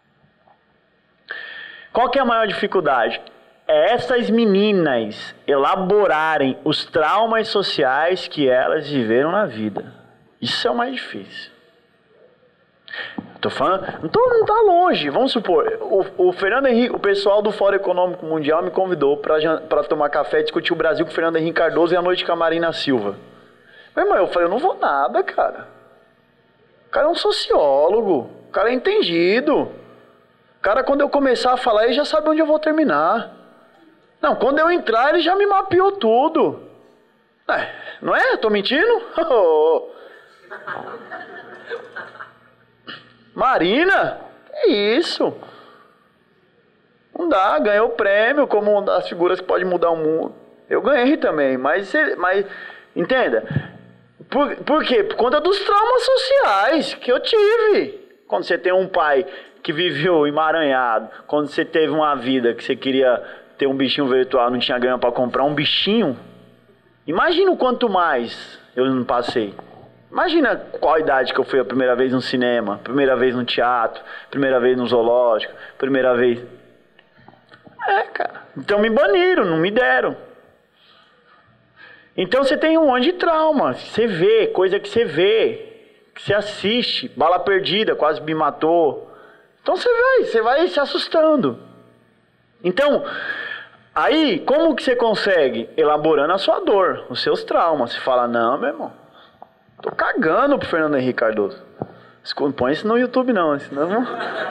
Qual que é a maior dificuldade? É essas meninas elaborarem os traumas sociais que elas viveram na vida. Isso é o mais difícil. Tô falando, não tá longe. Vamos supor, o Fernando Henrique, o pessoal do Fórum Econômico Mundial me convidou para tomar café e discutir o Brasil com o Fernando Henrique Cardoso e a noite com a Marina Silva. Meu irmão, eu falei, eu não vou nada, cara. O cara é um sociólogo, o cara é entendido. O cara, quando eu começar a falar, ele já sabe onde eu vou terminar. Não, quando eu entrar, ele já me mapeou tudo. Não é? Eu tô mentindo? Marina? Que isso? Não dá, ganhou o prêmio como uma das figuras que pode mudar o mundo. Eu ganhei também, mas entenda. Por quê? Por conta dos traumas sociais que eu tive. Quando você tem um pai que viveu emaranhado, quando você teve uma vida que você queria ter um bichinho virtual, não tinha grana para comprar um bichinho. Imagina o quanto mais eu não passei. Imagina qual idade que eu fui a primeira vez no cinema, primeira vez no teatro, primeira vez no zoológico, primeira vez... cara. Então me baniram, não me deram. Então você tem um monte de trauma. Você vê, coisa que você vê, que você assiste, bala perdida, quase me matou. Então você vai se assustando. Então, aí, como que você consegue? Elaborando a sua dor, os seus traumas. Você fala, não, meu irmão, tô cagando pro Fernando Henrique Cardoso. Não põe isso no YouTube não, senão...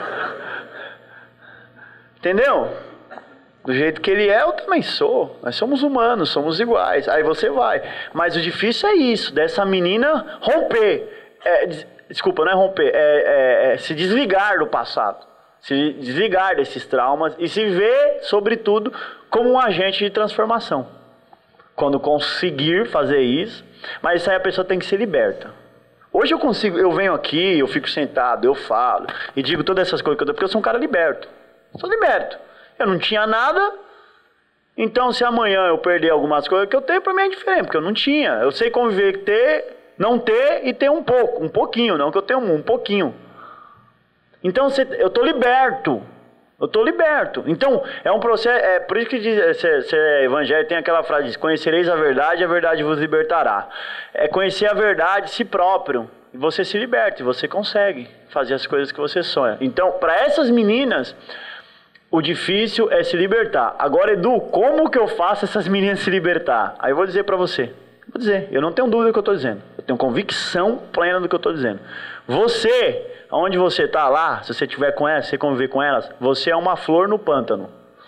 Entendeu? Do jeito que ele é, eu também sou. Nós somos humanos, somos iguais. Aí você vai. Mas o difícil é isso, dessa menina romper. Desculpa, não é romper. É se desligar do passado. Se desligar desses traumas e se ver, sobretudo, como um agente de transformação. Quando conseguir fazer isso, mas isso aí a pessoa tem que ser liberta. Hoje eu venho aqui, eu fico sentado, eu falo e digo todas essas coisas porque eu sou um cara liberto. Sou liberto. Eu não tinha nada, então se amanhã eu perder algumas coisas que eu tenho, para mim é diferente, porque eu não tinha. Eu sei conviver, não ter e ter um pouco, um pouquinho, não que eu tenho um pouquinho. Então eu tô liberto. Eu tô liberto. Então, é um processo, por isso que diz, ser evangelho tem aquela frase, diz, conhecereis a verdade vos libertará. É conhecer a verdade si próprio, e você se liberta, e você consegue fazer as coisas que você sonha. Então, para essas meninas, o difícil é se libertar. Agora, Edu, como que eu faço essas meninas se libertar? Aí eu vou dizer para você. Vou dizer, eu não tenho dúvida do que eu estou dizendo. Eu tenho convicção plena do que eu estou dizendo. Você, onde você está lá, se você estiver com elas, se você conviver com elas, você é uma flor no pântano.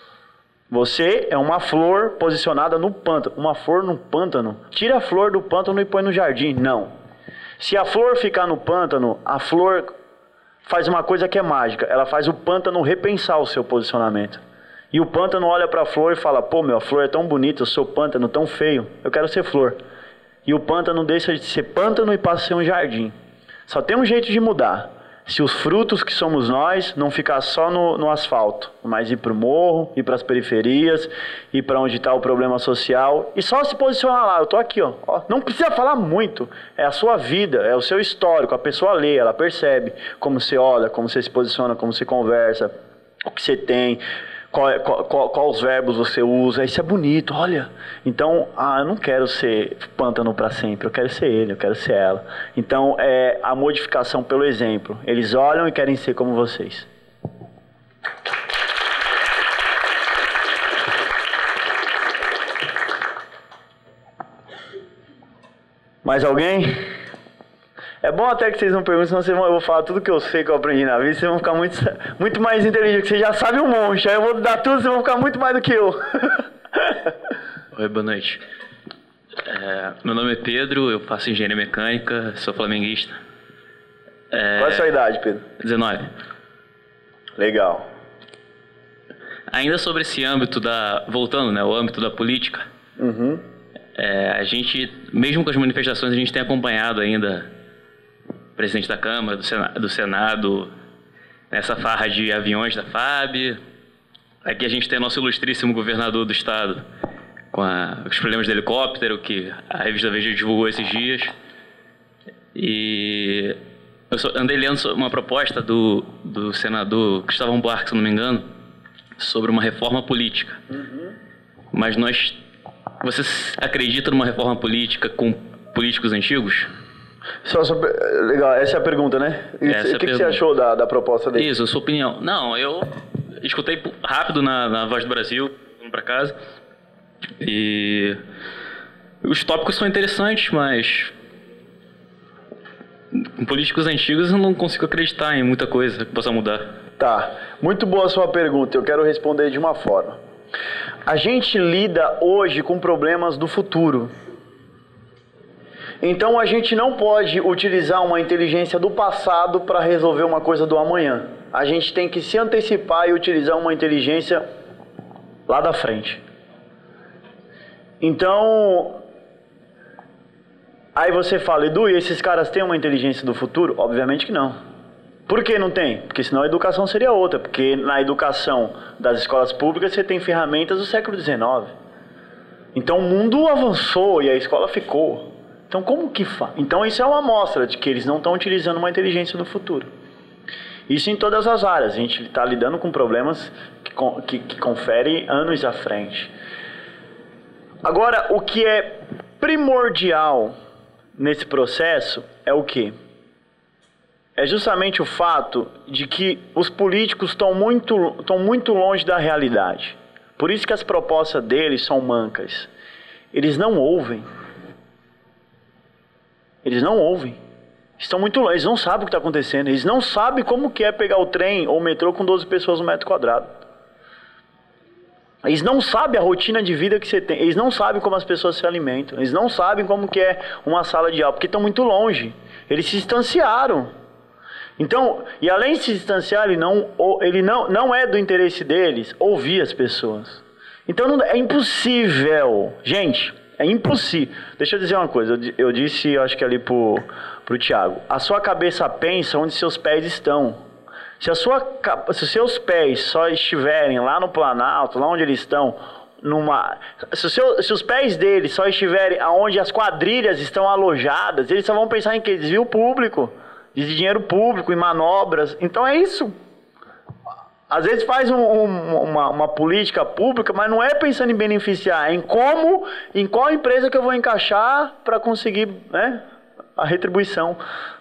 Você é uma flor posicionada no pântano. Uma flor no pântano. Tira a flor do pântano e põe no jardim. Não. Se a flor ficar no pântano, a flor faz uma coisa que é mágica. Ela faz o pântano repensar o seu posicionamento. E o pântano olha para a flor e fala, pô, a flor é tão bonita, eu sou pântano tão feio, eu quero ser flor. E o pântano deixa de ser pântano e passa a ser um jardim. Só tem um jeito de mudar. Se os frutos que somos nós não ficar só no asfalto, mas ir para o morro, ir para as periferias, ir para onde está o problema social e só se posicionar lá. Eu estou aqui, ó. Não precisa falar muito. É a sua vida, é o seu histórico. A pessoa lê, ela percebe como você olha, como você se posiciona, como você conversa, o que você tem. Quais verbos você usa, isso é bonito, olha. Então, eu não quero ser pântano para sempre, eu quero ser ele, eu quero ser ela. Então, é a modificação pelo exemplo. Eles olham e querem ser como vocês. Mais alguém? É bom até que vocês não perguntem, senão eu vou falar tudo que eu sei, que eu aprendi na vida, vocês vão ficar muito mais inteligentes, que vocês já sabem um monte, aí eu vou dar tudo, vocês vão ficar muito mais do que eu. Oi, boa noite. Meu nome é Pedro, eu faço engenharia mecânica, sou flamenguista. Qual é a sua idade, Pedro? 19. Legal. Ainda sobre esse âmbito voltando, né, o âmbito da política, uhum. A gente, mesmo com as manifestações, a gente tem acompanhado ainda presidente da Câmara, do Senado, nessa farra de aviões da FAB. Aqui a gente tem nosso ilustríssimo governador do estado, com os problemas de helicóptero, que a revista Veja divulgou esses dias. E eu andei lendo uma proposta do senador Cristóvão Buarque, se não me engano, sobre uma reforma política. Mas você acredita numa reforma política com políticos antigos? Legal, essa é a pergunta, né? O que você achou da proposta dele? Isso, a sua opinião. Não, eu escutei rápido na Voz do Brasil, indo pra casa. E os tópicos são interessantes, mas com políticos antigos eu não consigo acreditar em muita coisa que possa mudar. Tá, muito boa a sua pergunta, eu quero responder de uma forma. A gente lida hoje com problemas do futuro. Então a gente não pode utilizar uma inteligência do passado para resolver uma coisa do amanhã. A gente tem que se antecipar e utilizar uma inteligência lá da frente. Então, aí você fala, Edu, e esses caras têm uma inteligência do futuro? Obviamente que não. Por que não tem? Porque senão a educação seria outra. Porque na educação das escolas públicas você tem ferramentas do século XIX. Então o mundo avançou e a escola ficou. Então como que faz? Então isso é uma amostra de que eles não estão utilizando uma inteligência do futuro. Isso em todas as áreas. A gente está lidando com problemas que conferem anos à frente. Agora, o que é primordial nesse processo é o quê? É justamente o fato de que os políticos estão muito longe da realidade. Por isso que as propostas deles são mancas. Eles não ouvem. Eles não ouvem. Estão muito longe. Eles não sabem o que está acontecendo. Eles não sabem como que é pegar o trem ou o metrô com 12 pessoas no metro quadrado. Eles não sabem a rotina de vida que você tem. Eles não sabem como as pessoas se alimentam. Eles não sabem como que é uma sala de aula, porque estão muito longe. Eles se distanciaram. Então, e além de se distanciar, ele não é do interesse deles ouvir as pessoas. Então é impossível. Gente, é impossível. Deixa eu dizer uma coisa. Eu disse, acho que ali pro Thiago. A sua cabeça pensa onde seus pés estão. Se os seus pés só estiverem lá no Planalto, lá onde eles estão, se os pés deles só estiverem onde as quadrilhas estão alojadas, eles só vão pensar em quê? Desvio público, de dinheiro público, em manobras. Então é isso. Às vezes faz uma política pública, mas não é pensando em beneficiar, é em qual empresa que eu vou encaixar para conseguir, né, a retribuição.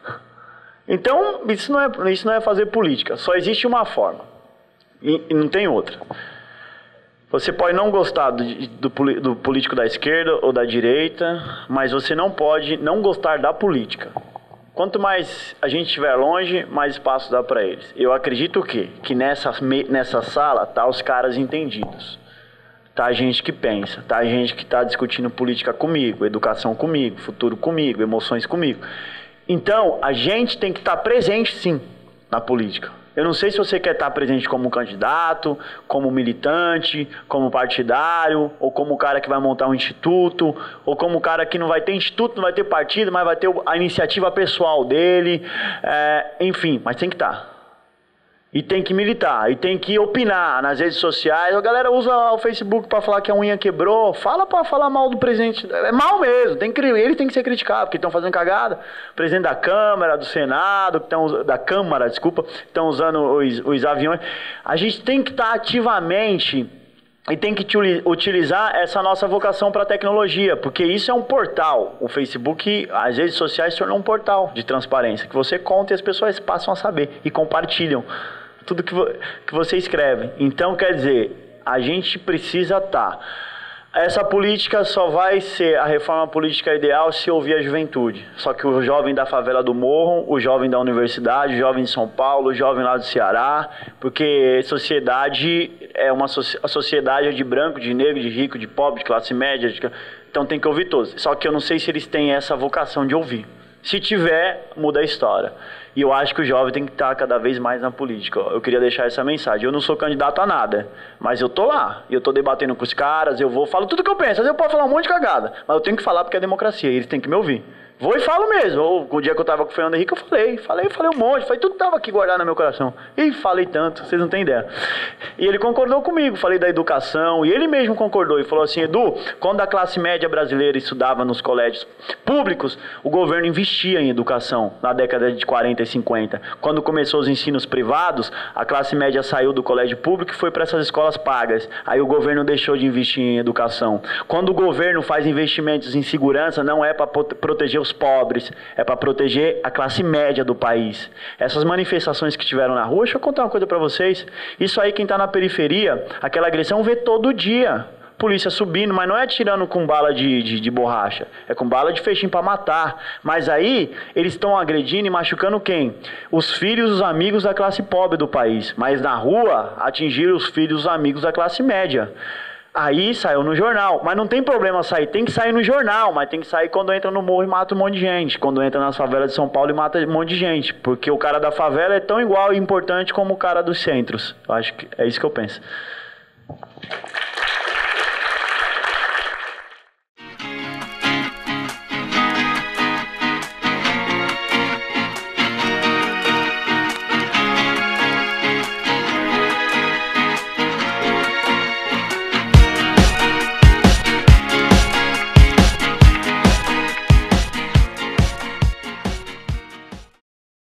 Então, isso não é fazer política. Só existe uma forma. E não tem outra. Você pode não gostar do político da esquerda ou da direita, mas você não pode não gostar da política. Quanto mais a gente estiver longe, mais espaço dá para eles. Eu acredito que nessa sala tá os caras entendidos. Tá a gente que pensa, tá a gente que está discutindo política comigo, educação comigo, futuro comigo, emoções comigo. Então, a gente tem que estar presente, sim, na política. Eu não sei se você quer estar presente como candidato, como militante, como partidário, ou como cara que vai montar um instituto, ou como cara que não vai ter instituto, não vai ter partido, mas vai ter a iniciativa pessoal dele. Enfim, mas tem que estar. E tem que militar, e tem que opinar nas redes sociais. A galera usa o Facebook para falar que a unha quebrou. Fala para falar mal do presidente. É mal mesmo, ele tem que ser criticado, porque estão fazendo cagada. O presidente da Câmara, do Senado, estão usando os aviões. A gente tem que estar ativamente e tem que utilizar essa nossa vocação para a tecnologia, porque isso é um portal. O Facebook, as redes sociais se tornou um portal de transparência, que você conta e as pessoas passam a saber e compartilham tudo que você escreve. Então, quer dizer, a gente precisa estar. Essa política só vai ser a reforma política ideal se ouvir a juventude. Só que o jovem da favela do Morro, o jovem da universidade, o jovem de São Paulo, o jovem lá do Ceará, porque sociedade a sociedade é de branco, de negro, de rico, de pobre, de classe média. Então tem que ouvir todos. Só que eu não sei se eles têm essa vocação de ouvir. Se tiver, muda a história. E eu acho que o jovem tem que estar cada vez mais na política. Eu queria deixar essa mensagem. Eu não sou candidato a nada, mas eu tô lá. Eu tô debatendo com os caras, falo tudo que eu penso. Às vezes eu posso falar um monte de cagada, mas eu tenho que falar porque é democracia. E eles têm que me ouvir. Vou e falo mesmo. O dia que eu tava com o Fernando Henrique, eu falei um monte. Falei, tudo tava aqui guardado no meu coração. E falei tanto, vocês não têm ideia. E ele concordou comigo, falei da educação. E ele mesmo concordou e falou assim, Edu, quando a classe média brasileira estudava nos colégios públicos, o governo investia em educação na década de 40 e 50. Quando começou os ensinos privados, a classe média saiu do colégio público e foi para essas escolas pagas. Aí o governo deixou de investir em educação. Quando o governo faz investimentos em segurança, não é para proteger os pobres, é para proteger a classe média do país. Essas manifestações que tiveram na rua, deixa eu contar uma coisa para vocês. Isso aí, quem está na periferia, aquela agressão vê todo dia. Polícia subindo, mas não é atirando com bala de borracha, é com bala de feixinho para matar. Mas aí, eles estão agredindo e machucando quem? Os filhos, os amigos da classe pobre do país. Mas na rua, atingiram os filhos, os amigos da classe média. Aí saiu no jornal, mas não tem problema sair, tem que sair no jornal, mas tem que sair quando entra no morro e mata um monte de gente, quando entra nas favelas de São Paulo e mata um monte de gente, porque o cara da favela é tão igual e importante como o cara dos centros. Eu acho que é isso que eu penso.